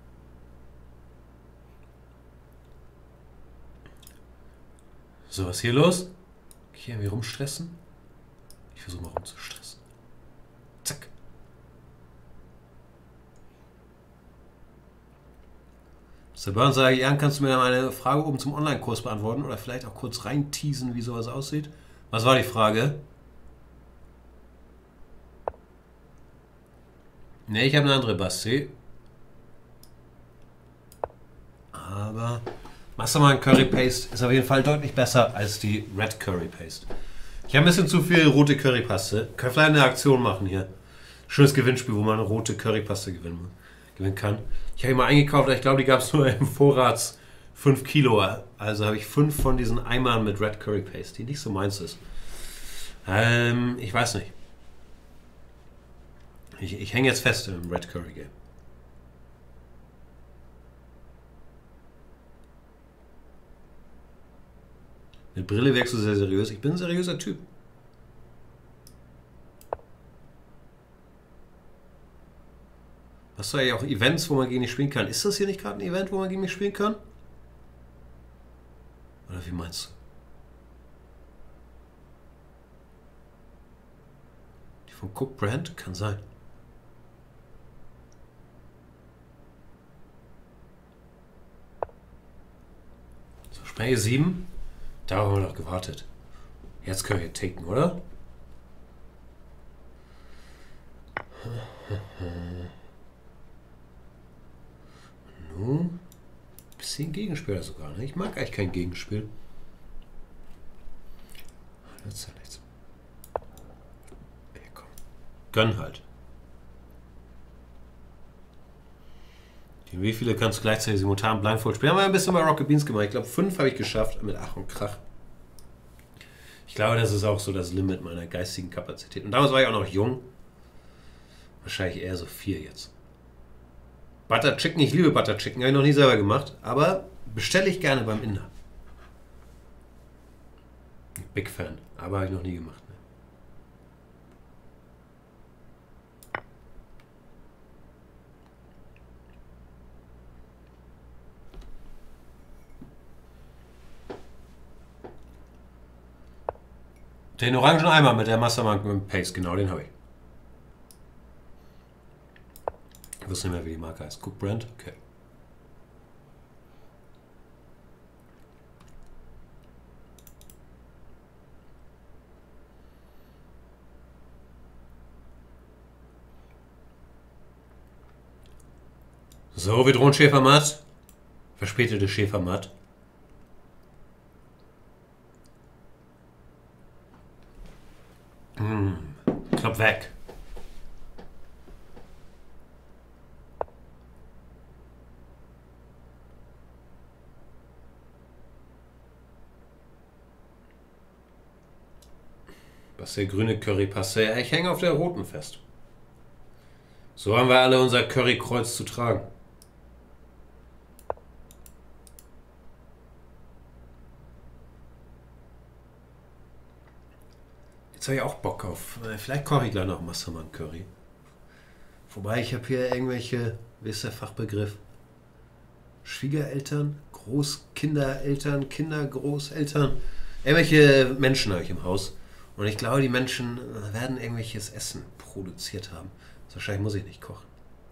So, was ist hier los? Hier irgendwie rumstressen? Ich versuche mal rumzustressen. Zack. Mister Burns sage, Jan, kannst du mir eine Frage oben zum Online-Kurs beantworten oder vielleicht auch kurz rein teasen, wie sowas aussieht? Was war die Frage? Ne, ich habe eine andere Basti. Aber Mastermann Curry Paste ist auf jeden Fall deutlich besser als die Red Curry Paste. Ich habe ein bisschen zu viel rote Currypaste. Können vielleicht eine Aktion machen hier. Schönes Gewinnspiel, wo man eine rote Currypaste gewinnen, gewinnen kann. Ich habe die mal eingekauft, ich glaube, die gab es nur im Vorrats fünf Kilo. Also habe ich fünf von diesen Eimern mit Red Curry Paste, die nicht so meins ist. Ähm, ich weiß nicht. Ich, ich hänge jetzt fest im Red Curry Game. Mit Brille wirkst du sehr seriös. Ich bin ein seriöser Typ. Hast du ja auch Events, wo man gegen dich spielen kann? Ist das hier nicht gerade ein Event, wo man gegen mich spielen kann? Oder wie meinst du? Die von Cook Brand? Kann sein. So, Sprenge sieben. Da haben wir noch gewartet. Jetzt können wir taken, oder? Nun, bisschen Gegenspieler sogar. Ne? Ich mag eigentlich kein Gegenspiel. Nützt ja nichts. Hey, komm. Gönn halt. Wie viele kannst du gleichzeitig simultan Blindfold spielen? Haben wir ein bisschen bei Rocket Beans gemacht. Ich glaube, fünf habe ich geschafft mit Ach und Krach. Ich glaube, das ist auch so das Limit meiner geistigen Kapazität. Und damals war ich auch noch jung. Wahrscheinlich eher so vier jetzt. Butter Chicken, ich liebe Butter Chicken, habe ich noch nie selber gemacht, aber bestelle ich gerne beim Inder. Big Fan, aber habe ich noch nie gemacht. Ne? Den orangen Eimer mit der Mastermark mit dem Paste, genau, den habe ich. Ich wusste nicht mehr, wie die Marke heißt. Cook Brand? Okay. So, wir drohen Schäfermatt. Verspätete Schäfermatt. Hm, knapp weg. Was der grüne Curry passt. Ja, ich hänge auf der roten fest. So haben wir alle unser Currykreuz zu tragen. Jetzt habe ich auch Bock auf. Vielleicht koche ich gleich noch Massaman Curry. Wobei ich habe hier irgendwelche, wie ist der Fachbegriff? Schwiegereltern, Großkindereltern, Kindergroßeltern. Irgendwelche Menschen habe ich im Haus. Und ich glaube, die Menschen werden irgendwelches Essen produziert haben. Also wahrscheinlich muss ich nicht kochen.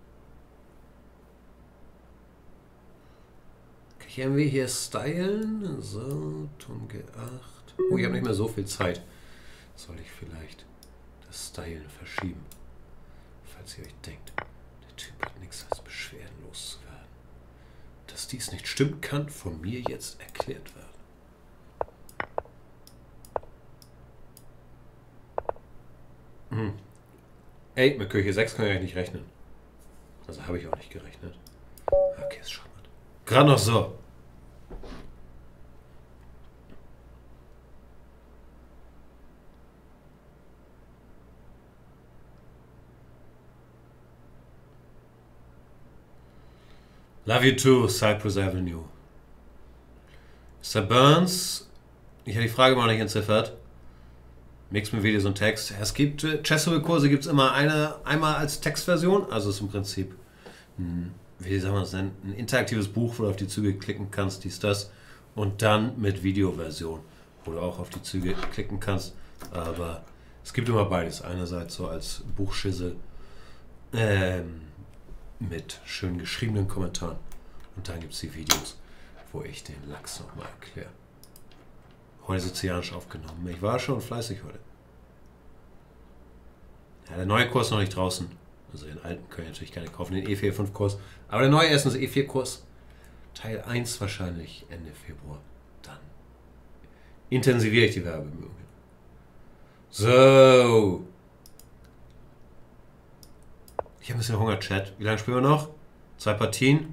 Kann ich irgendwie hier stylen? So, Tom G acht. Oh, ich habe nicht mehr so viel Zeit. Soll ich vielleicht das Stylen verschieben? Falls ihr euch denkt, der Typ hat nichts als Beschwerden loszuwerden. Dass dies nicht stimmt, kann von mir jetzt erklärt werden. Hm. Ey, mit Küche sechs kann ich eigentlich nicht rechnen. Also habe ich auch nicht gerechnet. Okay, ist schon gut. Gerade noch so. Love you too, Cypress Avenue. Mister Burns, ich habe die Frage mal nicht entziffert. Mix mit Videos und Text. Es gibt äh, Chessable-Kurse, gibt es immer eine, einmal als Textversion, also ist im Prinzip ein, wie sagen wir das denn, ein interaktives Buch, wo du auf die Züge klicken kannst, dies, das, und dann mit Videoversion, wo du auch auf die Züge klicken kannst, aber es gibt immer beides. Einerseits so als Buchschissel ähm, mit schön geschriebenen Kommentaren und dann gibt es die Videos, wo ich den Lachs nochmal erkläre. Heute sizilianisch aufgenommen. Ich war schon fleißig heute. Ja, der neue Kurs noch nicht draußen. Also den alten können ich natürlich gerne kaufen, den E vier Punkt fünf Kurs. Aber der neue erstens E vier Kurs. Teil eins wahrscheinlich Ende Februar. Dann intensiviere ich die Werbemöglichkeiten. So. Ich habe ein bisschen Hunger, Chat. Wie lange spielen wir noch? Zwei Partien.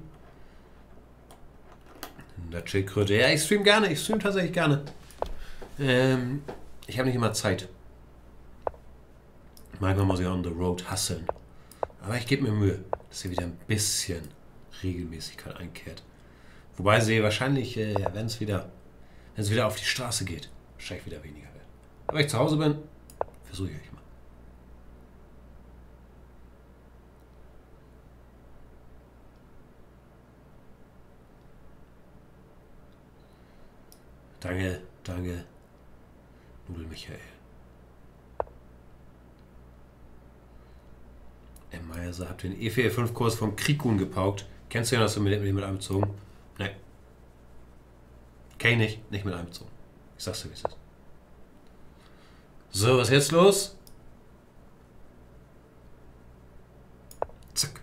Der Chillkröte. Ja, ich stream gerne. Ich stream tatsächlich gerne. Ähm, ich habe nicht immer Zeit. Manchmal muss ich on the road hustlen. Aber ich gebe mir Mühe, dass hier wieder ein bisschen Regelmäßigkeit einkehrt. Wobei sie wahrscheinlich, äh, wenn es wieder, wenn es wieder auf die Straße geht, wahrscheinlich wieder weniger wird. Aber wenn ich zu Hause bin, versuche ich euch mal. Danke, danke. Nudel Michael. M. Meiser, habt ihr den E vier Punkt fünf Kurs vom Krikun gepaukt? Kennst du den, hast du mit, mit einbezogen? Nein. Kenn ich nicht, nicht mit einbezogen. Ich sag's dir, wie es ist. So, was ist jetzt los? Zack.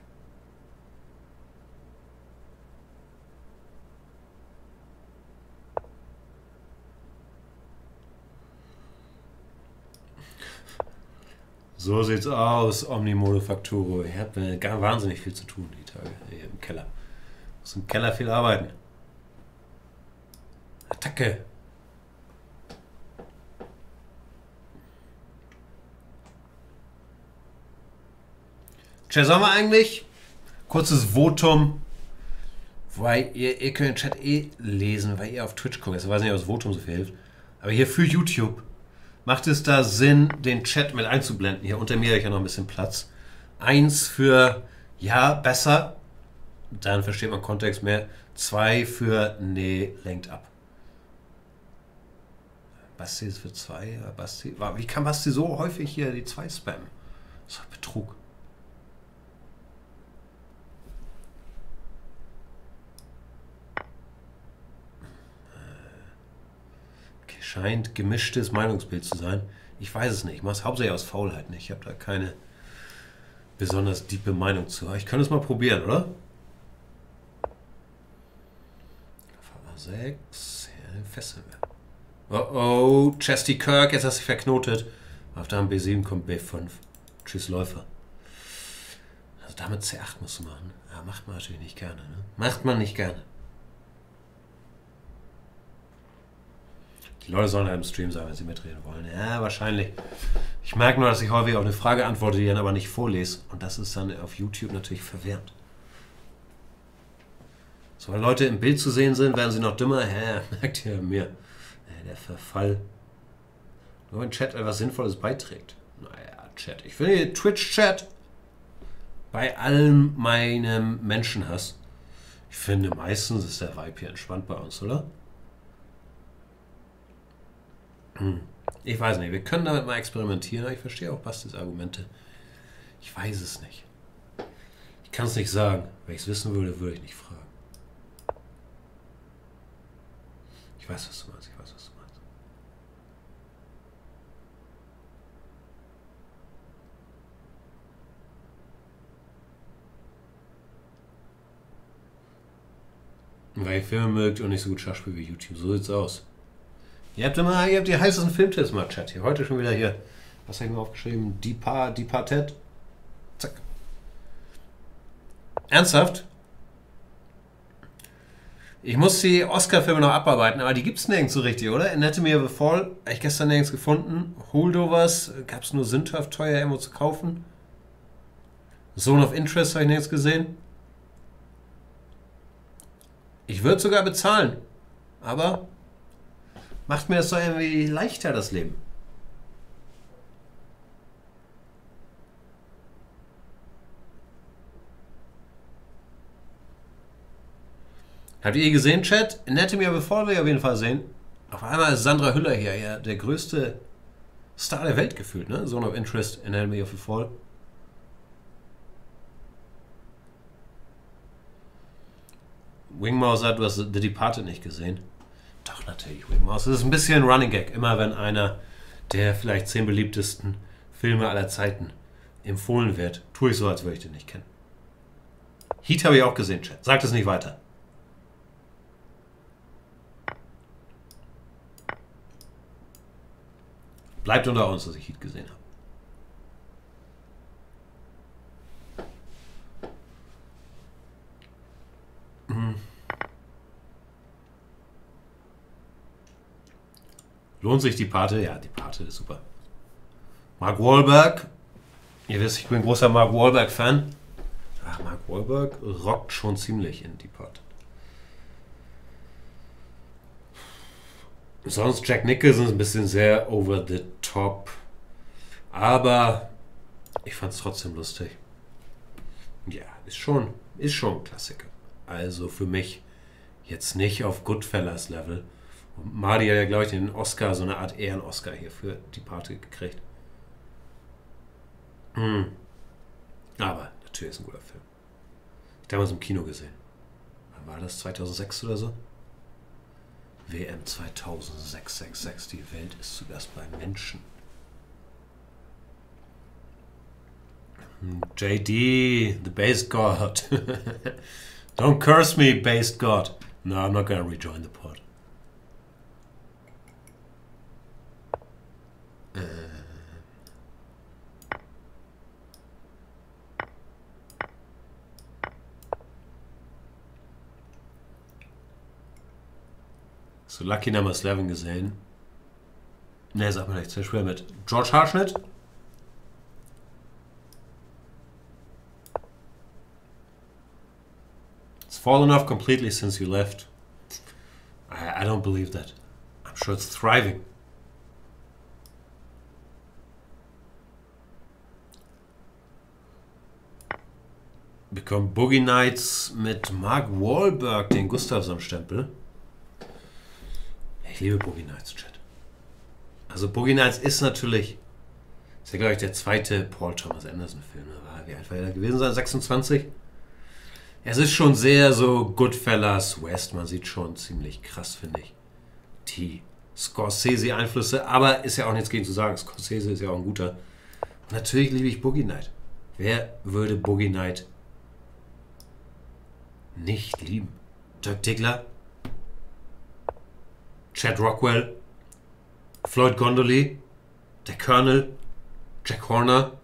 So sieht's aus, Omnimodo-Fakturo. Ich habe äh, gar wahnsinnig viel zu tun die Tage hier im Keller. Muss im Keller viel arbeiten. Attacke! Tja, sollen wir eigentlich? Kurzes Votum. Weil ihr, ihr könnt den Chat eh lesen, weil ihr auf Twitch guckt. Ich weiß nicht, ob das Votum so viel hilft. Aber hier für YouTube. Macht es da Sinn, den Chat mit einzublenden? Hier unter mir habe ich ja noch ein bisschen Platz. Eins für ja, besser. Dann versteht man Kontext mehr. Zwei für nee, lenkt ab. Basti ist für zwei. Ja, Basti. Wie kann Basti so häufig hier die zwei spammen? Das ist doch Betrug. Okay, scheint gemischtes Meinungsbild zu sein. Ich weiß es nicht. Ich mache es hauptsächlich aus Faulheit nicht. Ich habe da keine besonders tiefe Meinung zu. Aber ich könnte es mal probieren, oder? sechs. Ja, fesseln wir. Oh oh, Chesty Kirk, jetzt hast du dich verknotet. Auf deinem B sieben kommt B fünf. Tschüss, Läufer. Also damit C acht musst du machen. Ja, macht man natürlich nicht gerne, ne? Macht man nicht gerne. Die Leute sollen halt im Stream sein, wenn sie mitreden wollen. Ja, wahrscheinlich. Ich merke nur, dass ich häufig auf eine Frage antworte, die dann aber nicht vorlese. Und das ist dann auf YouTube natürlich verwirrend. So, wenn Leute im Bild zu sehen sind, werden sie noch dümmer. Hä, merkt ihr mir. Ja, der Verfall. Nur wenn Chat etwas Sinnvolles beiträgt. Naja, Chat. Ich finde Twitch-Chat bei allem meinem Menschenhass. Ich finde, meistens ist der Vibe hier entspannt bei uns, oder? Hm. Ich weiß nicht. Wir können damit mal experimentieren. Aber ich verstehe auch Bastis Argumente. Ich weiß es nicht. Ich kann es nicht sagen. Wenn ich es wissen würde, würde ich nicht fragen. Ich weiß, was du meinst. Ich weiß, was du meinst. Weil ihr Filme mögt und nicht so gut Schachspiel wie YouTube. So sieht's aus. Ihr habt immer, ihr habt die heißesten Filmtipps mal, Chat. Hier heute schon wieder hier. Was habe ich mir aufgeschrieben? Departed. Zack. Ernsthaft? Ich muss die Oscar-Filme noch abarbeiten, aber die gibt es nirgends so richtig, oder? Anatomy of a Fall, habe ich gestern nirgends gefunden. Holdovers, gab es nur sündhaft teuer irgendwo zu kaufen. Zone of Interest habe ich nirgends gesehen. Ich würde sogar bezahlen, aber macht mir das doch irgendwie leichter, das Leben. Habt ihr gesehen, Chat? Anatomy of a Fall will ich auf jeden Fall sehen. Auf einmal ist Sandra Hüller hier ja der größte Star der Welt gefühlt, ne? Zone of Interest, Anatomy of a Fall. Wingmaus hat, du hast The Departed nicht gesehen. Doch, natürlich, Wingmaus. Das ist ein bisschen ein Running Gag. Immer wenn einer der vielleicht zehn beliebtesten Filme aller Zeiten empfohlen wird, tue ich so, als würde ich den nicht kennen. Heat habe ich auch gesehen, Chat. Sagt es nicht weiter. Bleibt unter uns, dass ich Heat gesehen habe. Mhm. Lohnt sich die Pate? Ja, die Pate ist super. Mark Wahlberg. Ihr wisst, ich bin ein großer Mark Wahlberg-Fan. Ach, Mark Wahlberg rockt schon ziemlich in die Pate. Sonst Jack Nicholson ist ein bisschen sehr over the top. Aber ich fand es trotzdem lustig. Ja, ist schon, ist schon ein Klassiker. Also für mich jetzt nicht auf Goodfellas Level. Und Mardi hat ja, glaube ich, den Oscar, so eine Art Ehren-Oscar hier für die Party gekriegt. Hm. Aber natürlich ist ein guter Film. Ich habe damals im Kino gesehen. Wann war das? zweitausendsechs oder so? W M zweitausendsechs, sechs sechs, die Welt ist zu Gast beim Menschen. J D, the Based God. Don't curse me, Based God. No, I'm not gonna rejoin the pod. Äh. So, Lucky Number elf gesehen. Ne, sag mal nicht, sehr schwer mit. George Haarschnitt. It's fallen off completely since you left. I, I don't believe that. I'm sure it's thriving. Bekommt Boogie Nights mit Mark Wahlberg den Gustafsson-Stempel. Ich liebe Boogie Nights, Chat. Also Boogie Nights ist natürlich, ist ja glaube ich der zweite Paul Thomas Anderson Film. War, wie alt war er gewesen sein? sechsundzwanzig? Es ist schon sehr so Goodfellas West. Man sieht schon ziemlich krass, finde ich, die Scorsese-Einflüsse. Aber ist ja auch nichts gegen zu sagen. Scorsese ist ja auch ein guter. Und natürlich liebe ich Boogie Night. Wer würde Boogie Night nicht lieben? Dirk Diggler? Chad Rockwell? Floyd Gondoly? Der Colonel? Jack Horner?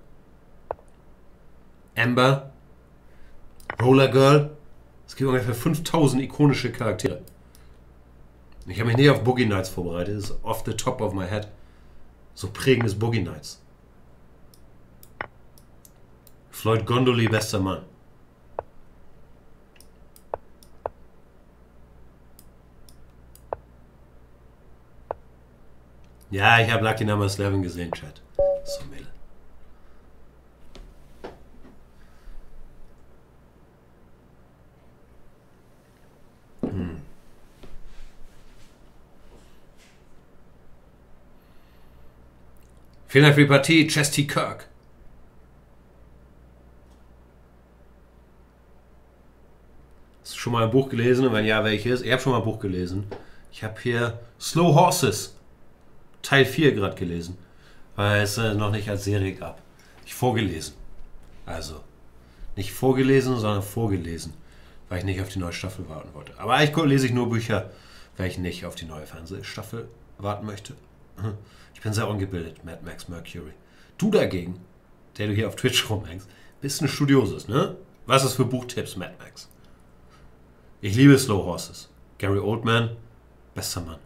Amber? Roller Girl? Es gibt ungefähr fünftausend ikonische Charaktere. Ich habe mich nicht auf Boogie Nights vorbereitet. Das ist off the top of my head. So prägendes Boogie Nights. Floyd Gondoly, bester Mann. Ja, ich habe Lucky Number elf gesehen, Chat. So mild. Hm. Vielen Dank für die Partie, Chesty Kirk. Hast du schon mal ein Buch gelesen? Und wenn ja, welches? Ich habe schon mal ein Buch gelesen. Ich habe hier Slow Horses Teil vier gerade gelesen, weil es äh, noch nicht als Serie gab. Ich vorgelesen. Also, nicht vorgelesen, sondern vorgelesen, weil ich nicht auf die neue Staffel warten wollte. Aber eigentlich lese ich nur Bücher, weil ich nicht auf die neue Fernsehstaffel warten möchte. Ich bin sehr ungebildet, Mad Max Mercury. Du dagegen, der du hier auf Twitch rumhängst, bist ein Studiosus, ne? Was ist für Buchtipps, Mad Max? Ich liebe Slow Horses. Gary Oldman, bester Mann.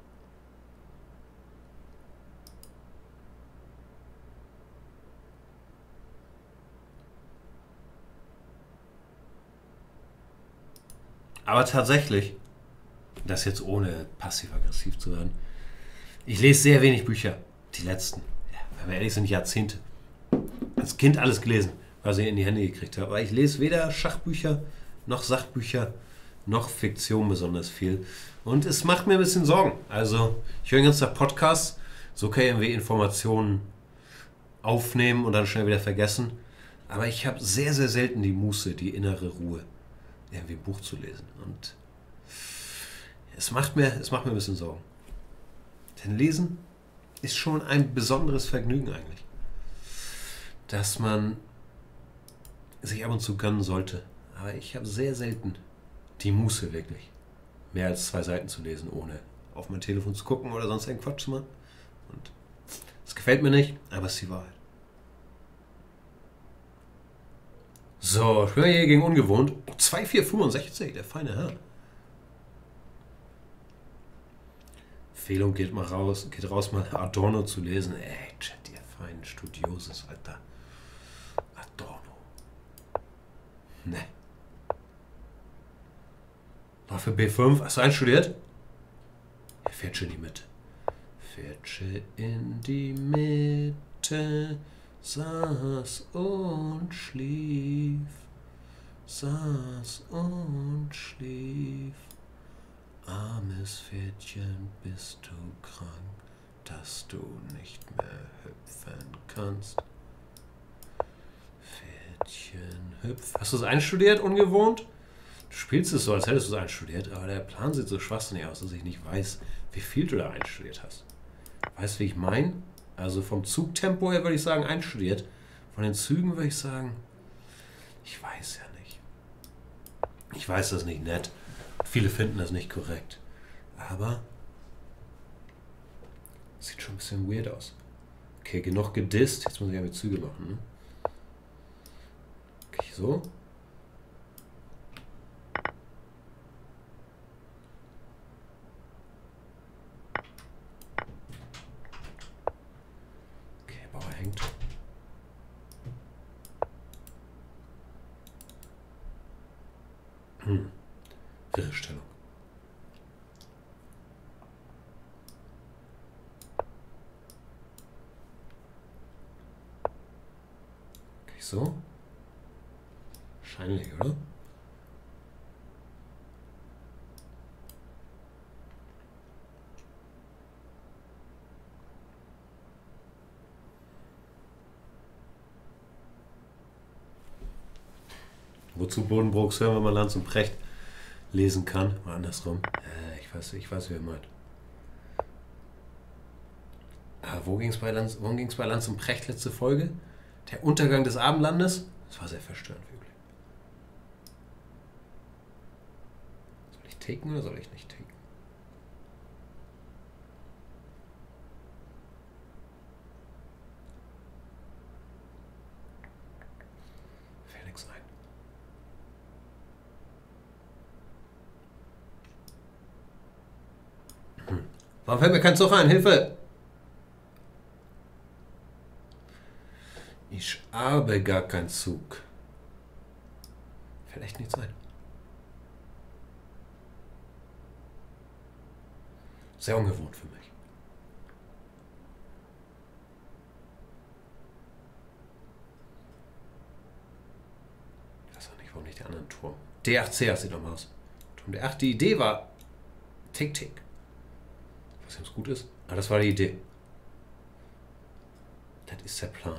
Aber tatsächlich, das jetzt ohne passiv-aggressiv zu werden, ich lese sehr wenig Bücher. Die letzten, ja, wenn wir ehrlich sind, Jahrzehnte. Als Kind alles gelesen, was ich in die Hände gekriegt habe. Aber ich lese weder Schachbücher, noch Sachbücher, noch Fiktion besonders viel. Und es macht mir ein bisschen Sorgen. Also, ich höre den ganzen Tag Podcasts, so kann ich irgendwie Informationen aufnehmen und dann schnell wieder vergessen. Aber ich habe sehr, sehr selten die Muße, die innere Ruhe, irgendwie ein Buch zu lesen. Und es macht mir, es macht mir ein bisschen Sorgen. Denn Lesen ist schon ein besonderes Vergnügen eigentlich, dass man sich ab und zu gönnen sollte. Aber ich habe sehr selten die Muße wirklich, mehr als zwei Seiten zu lesen, ohne auf mein Telefon zu gucken oder sonst irgendeinen Quatsch zu machen. Und es gefällt mir nicht, aber es ist die Wahrheit. So, ich bin hier gegen ungewohnt. Oh, zwei vier fünfundsechzig, der feine Herr. Empfehlung geht mal raus, geht raus, mal Adorno zu lesen. Ey, Chat, ihr feinen Studiosus, Alter. Adorno. Ne. Waffe B fünf, hast du einstudiert? Er fährt schon in die Mitte. Fährt schon in die Mitte, saß und schlief, saß und schlief. Armes Pferdchen, bist du krank, dass du nicht mehr hüpfen kannst? Pferdchen, hüpf. Hast du es einstudiert, ungewohnt? Du spielst es so, als hättest du es einstudiert, aber der Plan sieht so schwachsinnig aus, dass ich nicht weiß, wie viel du da einstudiert hast. Weißt du, wie ich meine? Also vom Zugtempo her würde ich sagen, einstudiert. Von den Zügen würde ich sagen, ich weiß ja nicht. Ich weiß, das ist nicht nett. Viele finden das nicht korrekt. Aber sieht schon ein bisschen weird aus. Okay, genug gedisst. Jetzt muss ich ja mit Züge machen. Ne? Okay, so. Okay, Bauer hängt. Hm. Wirre Stellung. Okay, so. Wahrscheinlich, oder? Wozu Bodenbrooks hören, wenn man Lanz und Precht lesen kann? Mal andersrum. Äh, ich weiß, ich weiß, wie er meint. Ah, wo ging es bei, Lanz, worum ging's bei Lanz und Precht letzte Folge? Der Untergang des Abendlandes? Das war sehr verstörend, wirklich. Soll ich taken oder soll ich nicht taken? Fällt nichts ein. Hm. Warum fällt mir kein Zug ein? Hilfe! Ich habe gar keinen Zug. Fällt echt nichts ein. Sehr ungewohnt für mich. Ich weiß auch nicht, warum nicht der andere Turm. D acht C sieht doch mal aus. Turm D acht, die Idee war Tick-Tick. Ich weiß nicht, ob es gut ist. Aber das war die Idee. Das ist der Plan.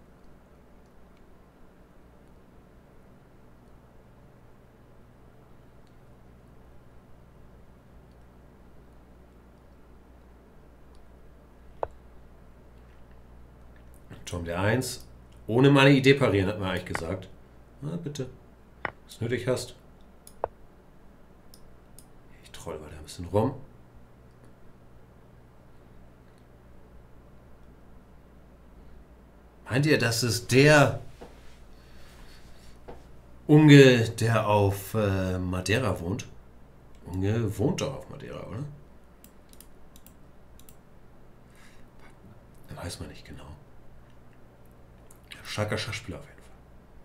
Turm D eins. Ohne meine Idee parieren, hat man eigentlich gesagt. Na, bitte. Was du nötig hast. Ich troll weiter ein bisschen rum. Meint ihr, das ist der Unge, der auf äh, Madeira wohnt? Unge wohnt doch auf Madeira, oder? Weiß man nicht genau. Starker Schachspieler auf jeden Fall.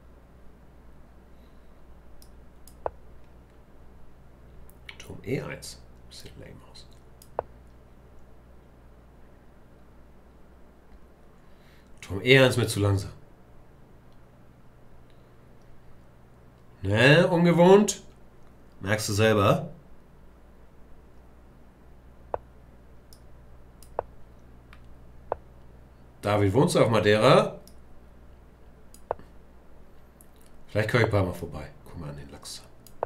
Turm E eins. Sieht lame aus. Turm E eins mir zu langsam. Ne, ungewohnt. Merkst du selber. David, wohnst du auf Madeira? Vielleicht komme ich ein paar Mal vorbei. Guck mal an den Lachs.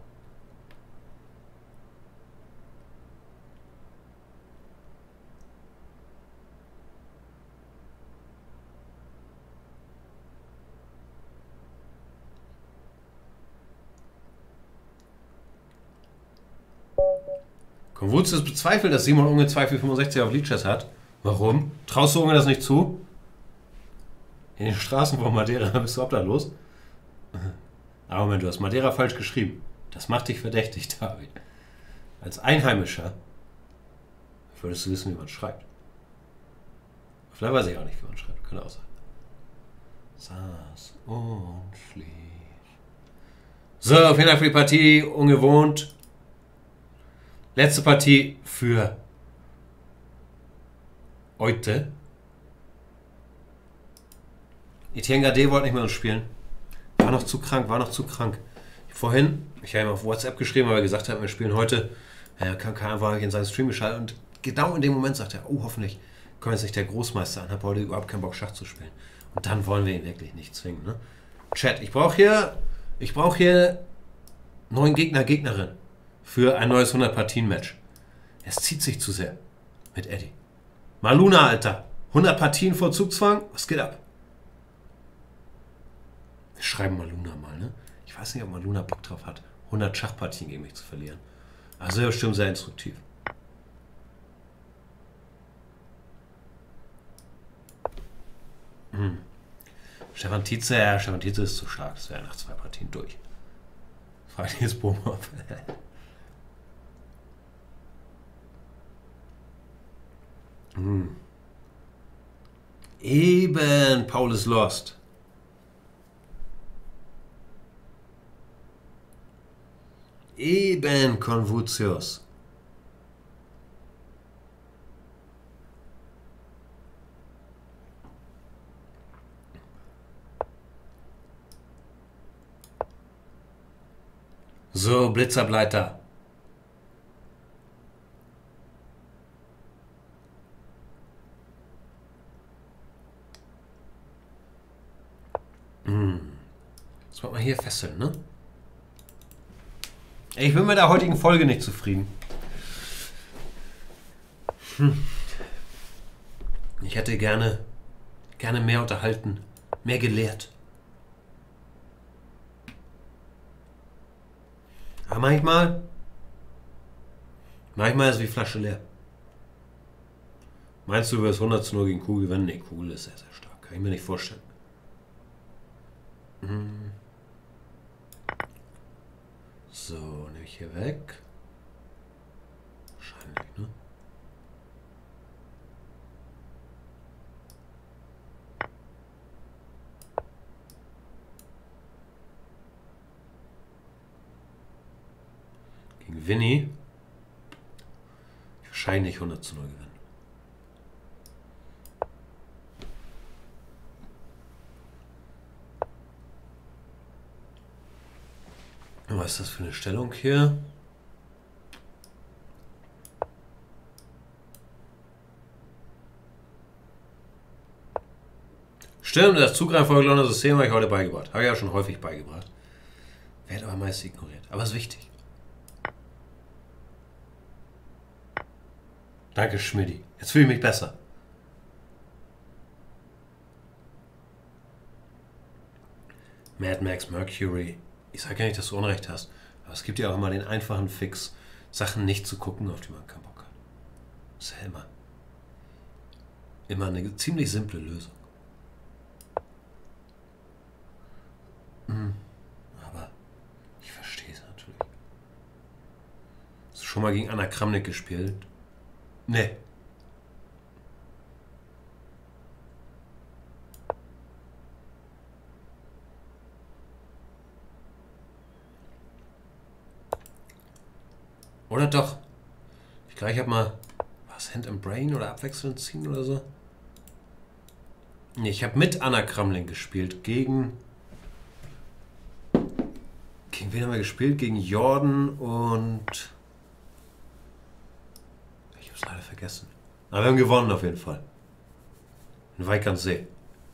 Konfuzius bezweifelt, dass Simon Unge zwei vier fünfundsechzig auf Lichess hat. Warum? Traust du Unge das nicht zu? In den Straßen von Madeira bist du obdachlos. Aber Moment, du hast Madeira falsch geschrieben. Das macht dich verdächtig, David. Als Einheimischer würdest du wissen, wie man schreibt. Vielleicht weiß ich auch nicht, wie man schreibt. Könnte auch sein. Saß und schlief. So, auf jeden Fall für die Partie. Ungewohnt. Letzte Partie für heute. Etienne Gade wollte nicht mehr spielen. War noch zu krank, war noch zu krank. Vorhin, ich habe ihm auf WhatsApp geschrieben, weil er gesagt hat, wir spielen heute. Er kann, kann einfach in seinen Stream geschaltet und genau in dem Moment sagt er, oh, hoffentlich kommt jetzt nicht der Großmeister an, habe heute überhaupt keinen Bock, Schach zu spielen. Und dann wollen wir ihn wirklich nicht zwingen. Ne? Chat, ich brauche hier, ich brauche hier neuen Gegner, Gegnerin für ein neues hundert-Partien-Match. Es zieht sich zu sehr mit Eddie. Maluna, Alter. hundert Partien vor Zugzwang? Was geht ab? Wir schreiben Maluna mal, ne? Ich weiß nicht, ob Maluna Bock drauf hat, hundert Schachpartien gegen mich zu verlieren. Also bestimmt sehr instruktiv. Hm. Stefan Tietze, ja, Stefan Tietze ist zu stark. Das wäre nach zwei Partien durch. Frage ich jetzt Bomber. hm. Eben, Paul ist lost. Eben, Konfuzius. So, Blitzableiter. Hm. Das wollen wir hier fesseln, ne? Ich bin mit der heutigen Folge nicht zufrieden. Hm. Ich hätte gerne, gerne mehr unterhalten, mehr gelehrt. Aber manchmal, manchmal ist es wie Flasche leer. Meinst du, du wirst hundert zu null gegen Kugel gewinnen? Nee, Kugel ist sehr, sehr stark. Kann ich mir nicht vorstellen. Hm. So, nehme ich hier weg. Wahrscheinlich, ne? Gegen Winnie. Wahrscheinlich hundert zu null gewinnen. Was ist das für eine Stellung hier? Stimmt, das zugreifvolgelaune System habe ich heute beigebracht. Habe ich ja schon häufig beigebracht. Wird aber meist ignoriert. Aber ist wichtig. Danke, Schmidti. Jetzt fühle ich mich besser. Mad Max Mercury. Ich sage ja nicht, dass du Unrecht hast. Aber es gibt ja auch immer den einfachen Fix, Sachen nicht zu gucken, auf die man keinen Bock hat. Das ist ja immer, immer eine ziemlich simple Lösung. Mhm. Aber ich verstehe es natürlich. Hast du schon mal gegen Anna Kramnik gespielt? Nee. Oder doch? Ich glaube, ich habe mal... Was? Hand and Brain oder abwechselnd ziehen oder so? Nee, ich habe mit Anna Kramling gespielt. Gegen... Gegen wen haben wir gespielt? Gegen Jordan und... Ich habe es leider vergessen. Aber wir haben gewonnen auf jeden Fall. In Weikantsee.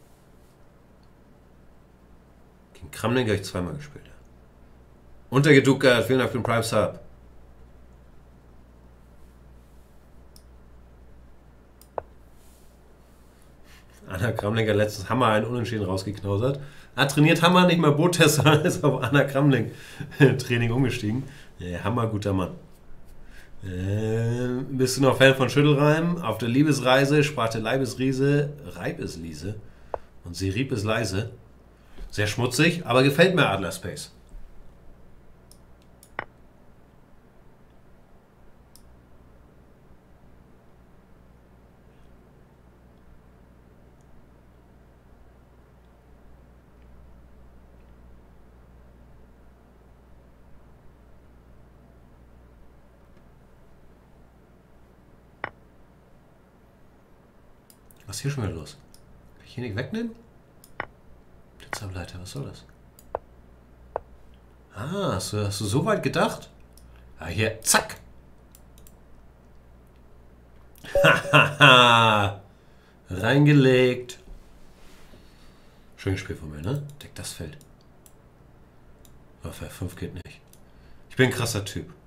Gegen Kramling habe ich zweimal gespielt. Untergeduckert, vielen Dank für den Prime Sub. Anna Kramling hat letztens Hammer einen Unentschieden rausgeknausert. Hat trainiert Hammer, nicht mal Bootester, ist auf Anna Kramling Training umgestiegen. Ja, Hammer, guter Mann. Äh, bist du noch Fan von Schüttelreim? Auf der Liebesreise sprach Leibesriese, Reibesliese und sie rieb es leise. Sehr schmutzig, aber gefällt mir Adler Space. Was ist hier schon wieder los? Kann ich hier nicht wegnehmen? Blitzableiter, was soll das? Ah, hast du, hast du so weit gedacht? Ah, hier, zack! Hahaha! Reingelegt. Schönes Spiel von mir, ne? Deck das Feld. Aber F fünf geht nicht. Ich bin ein krasser Typ.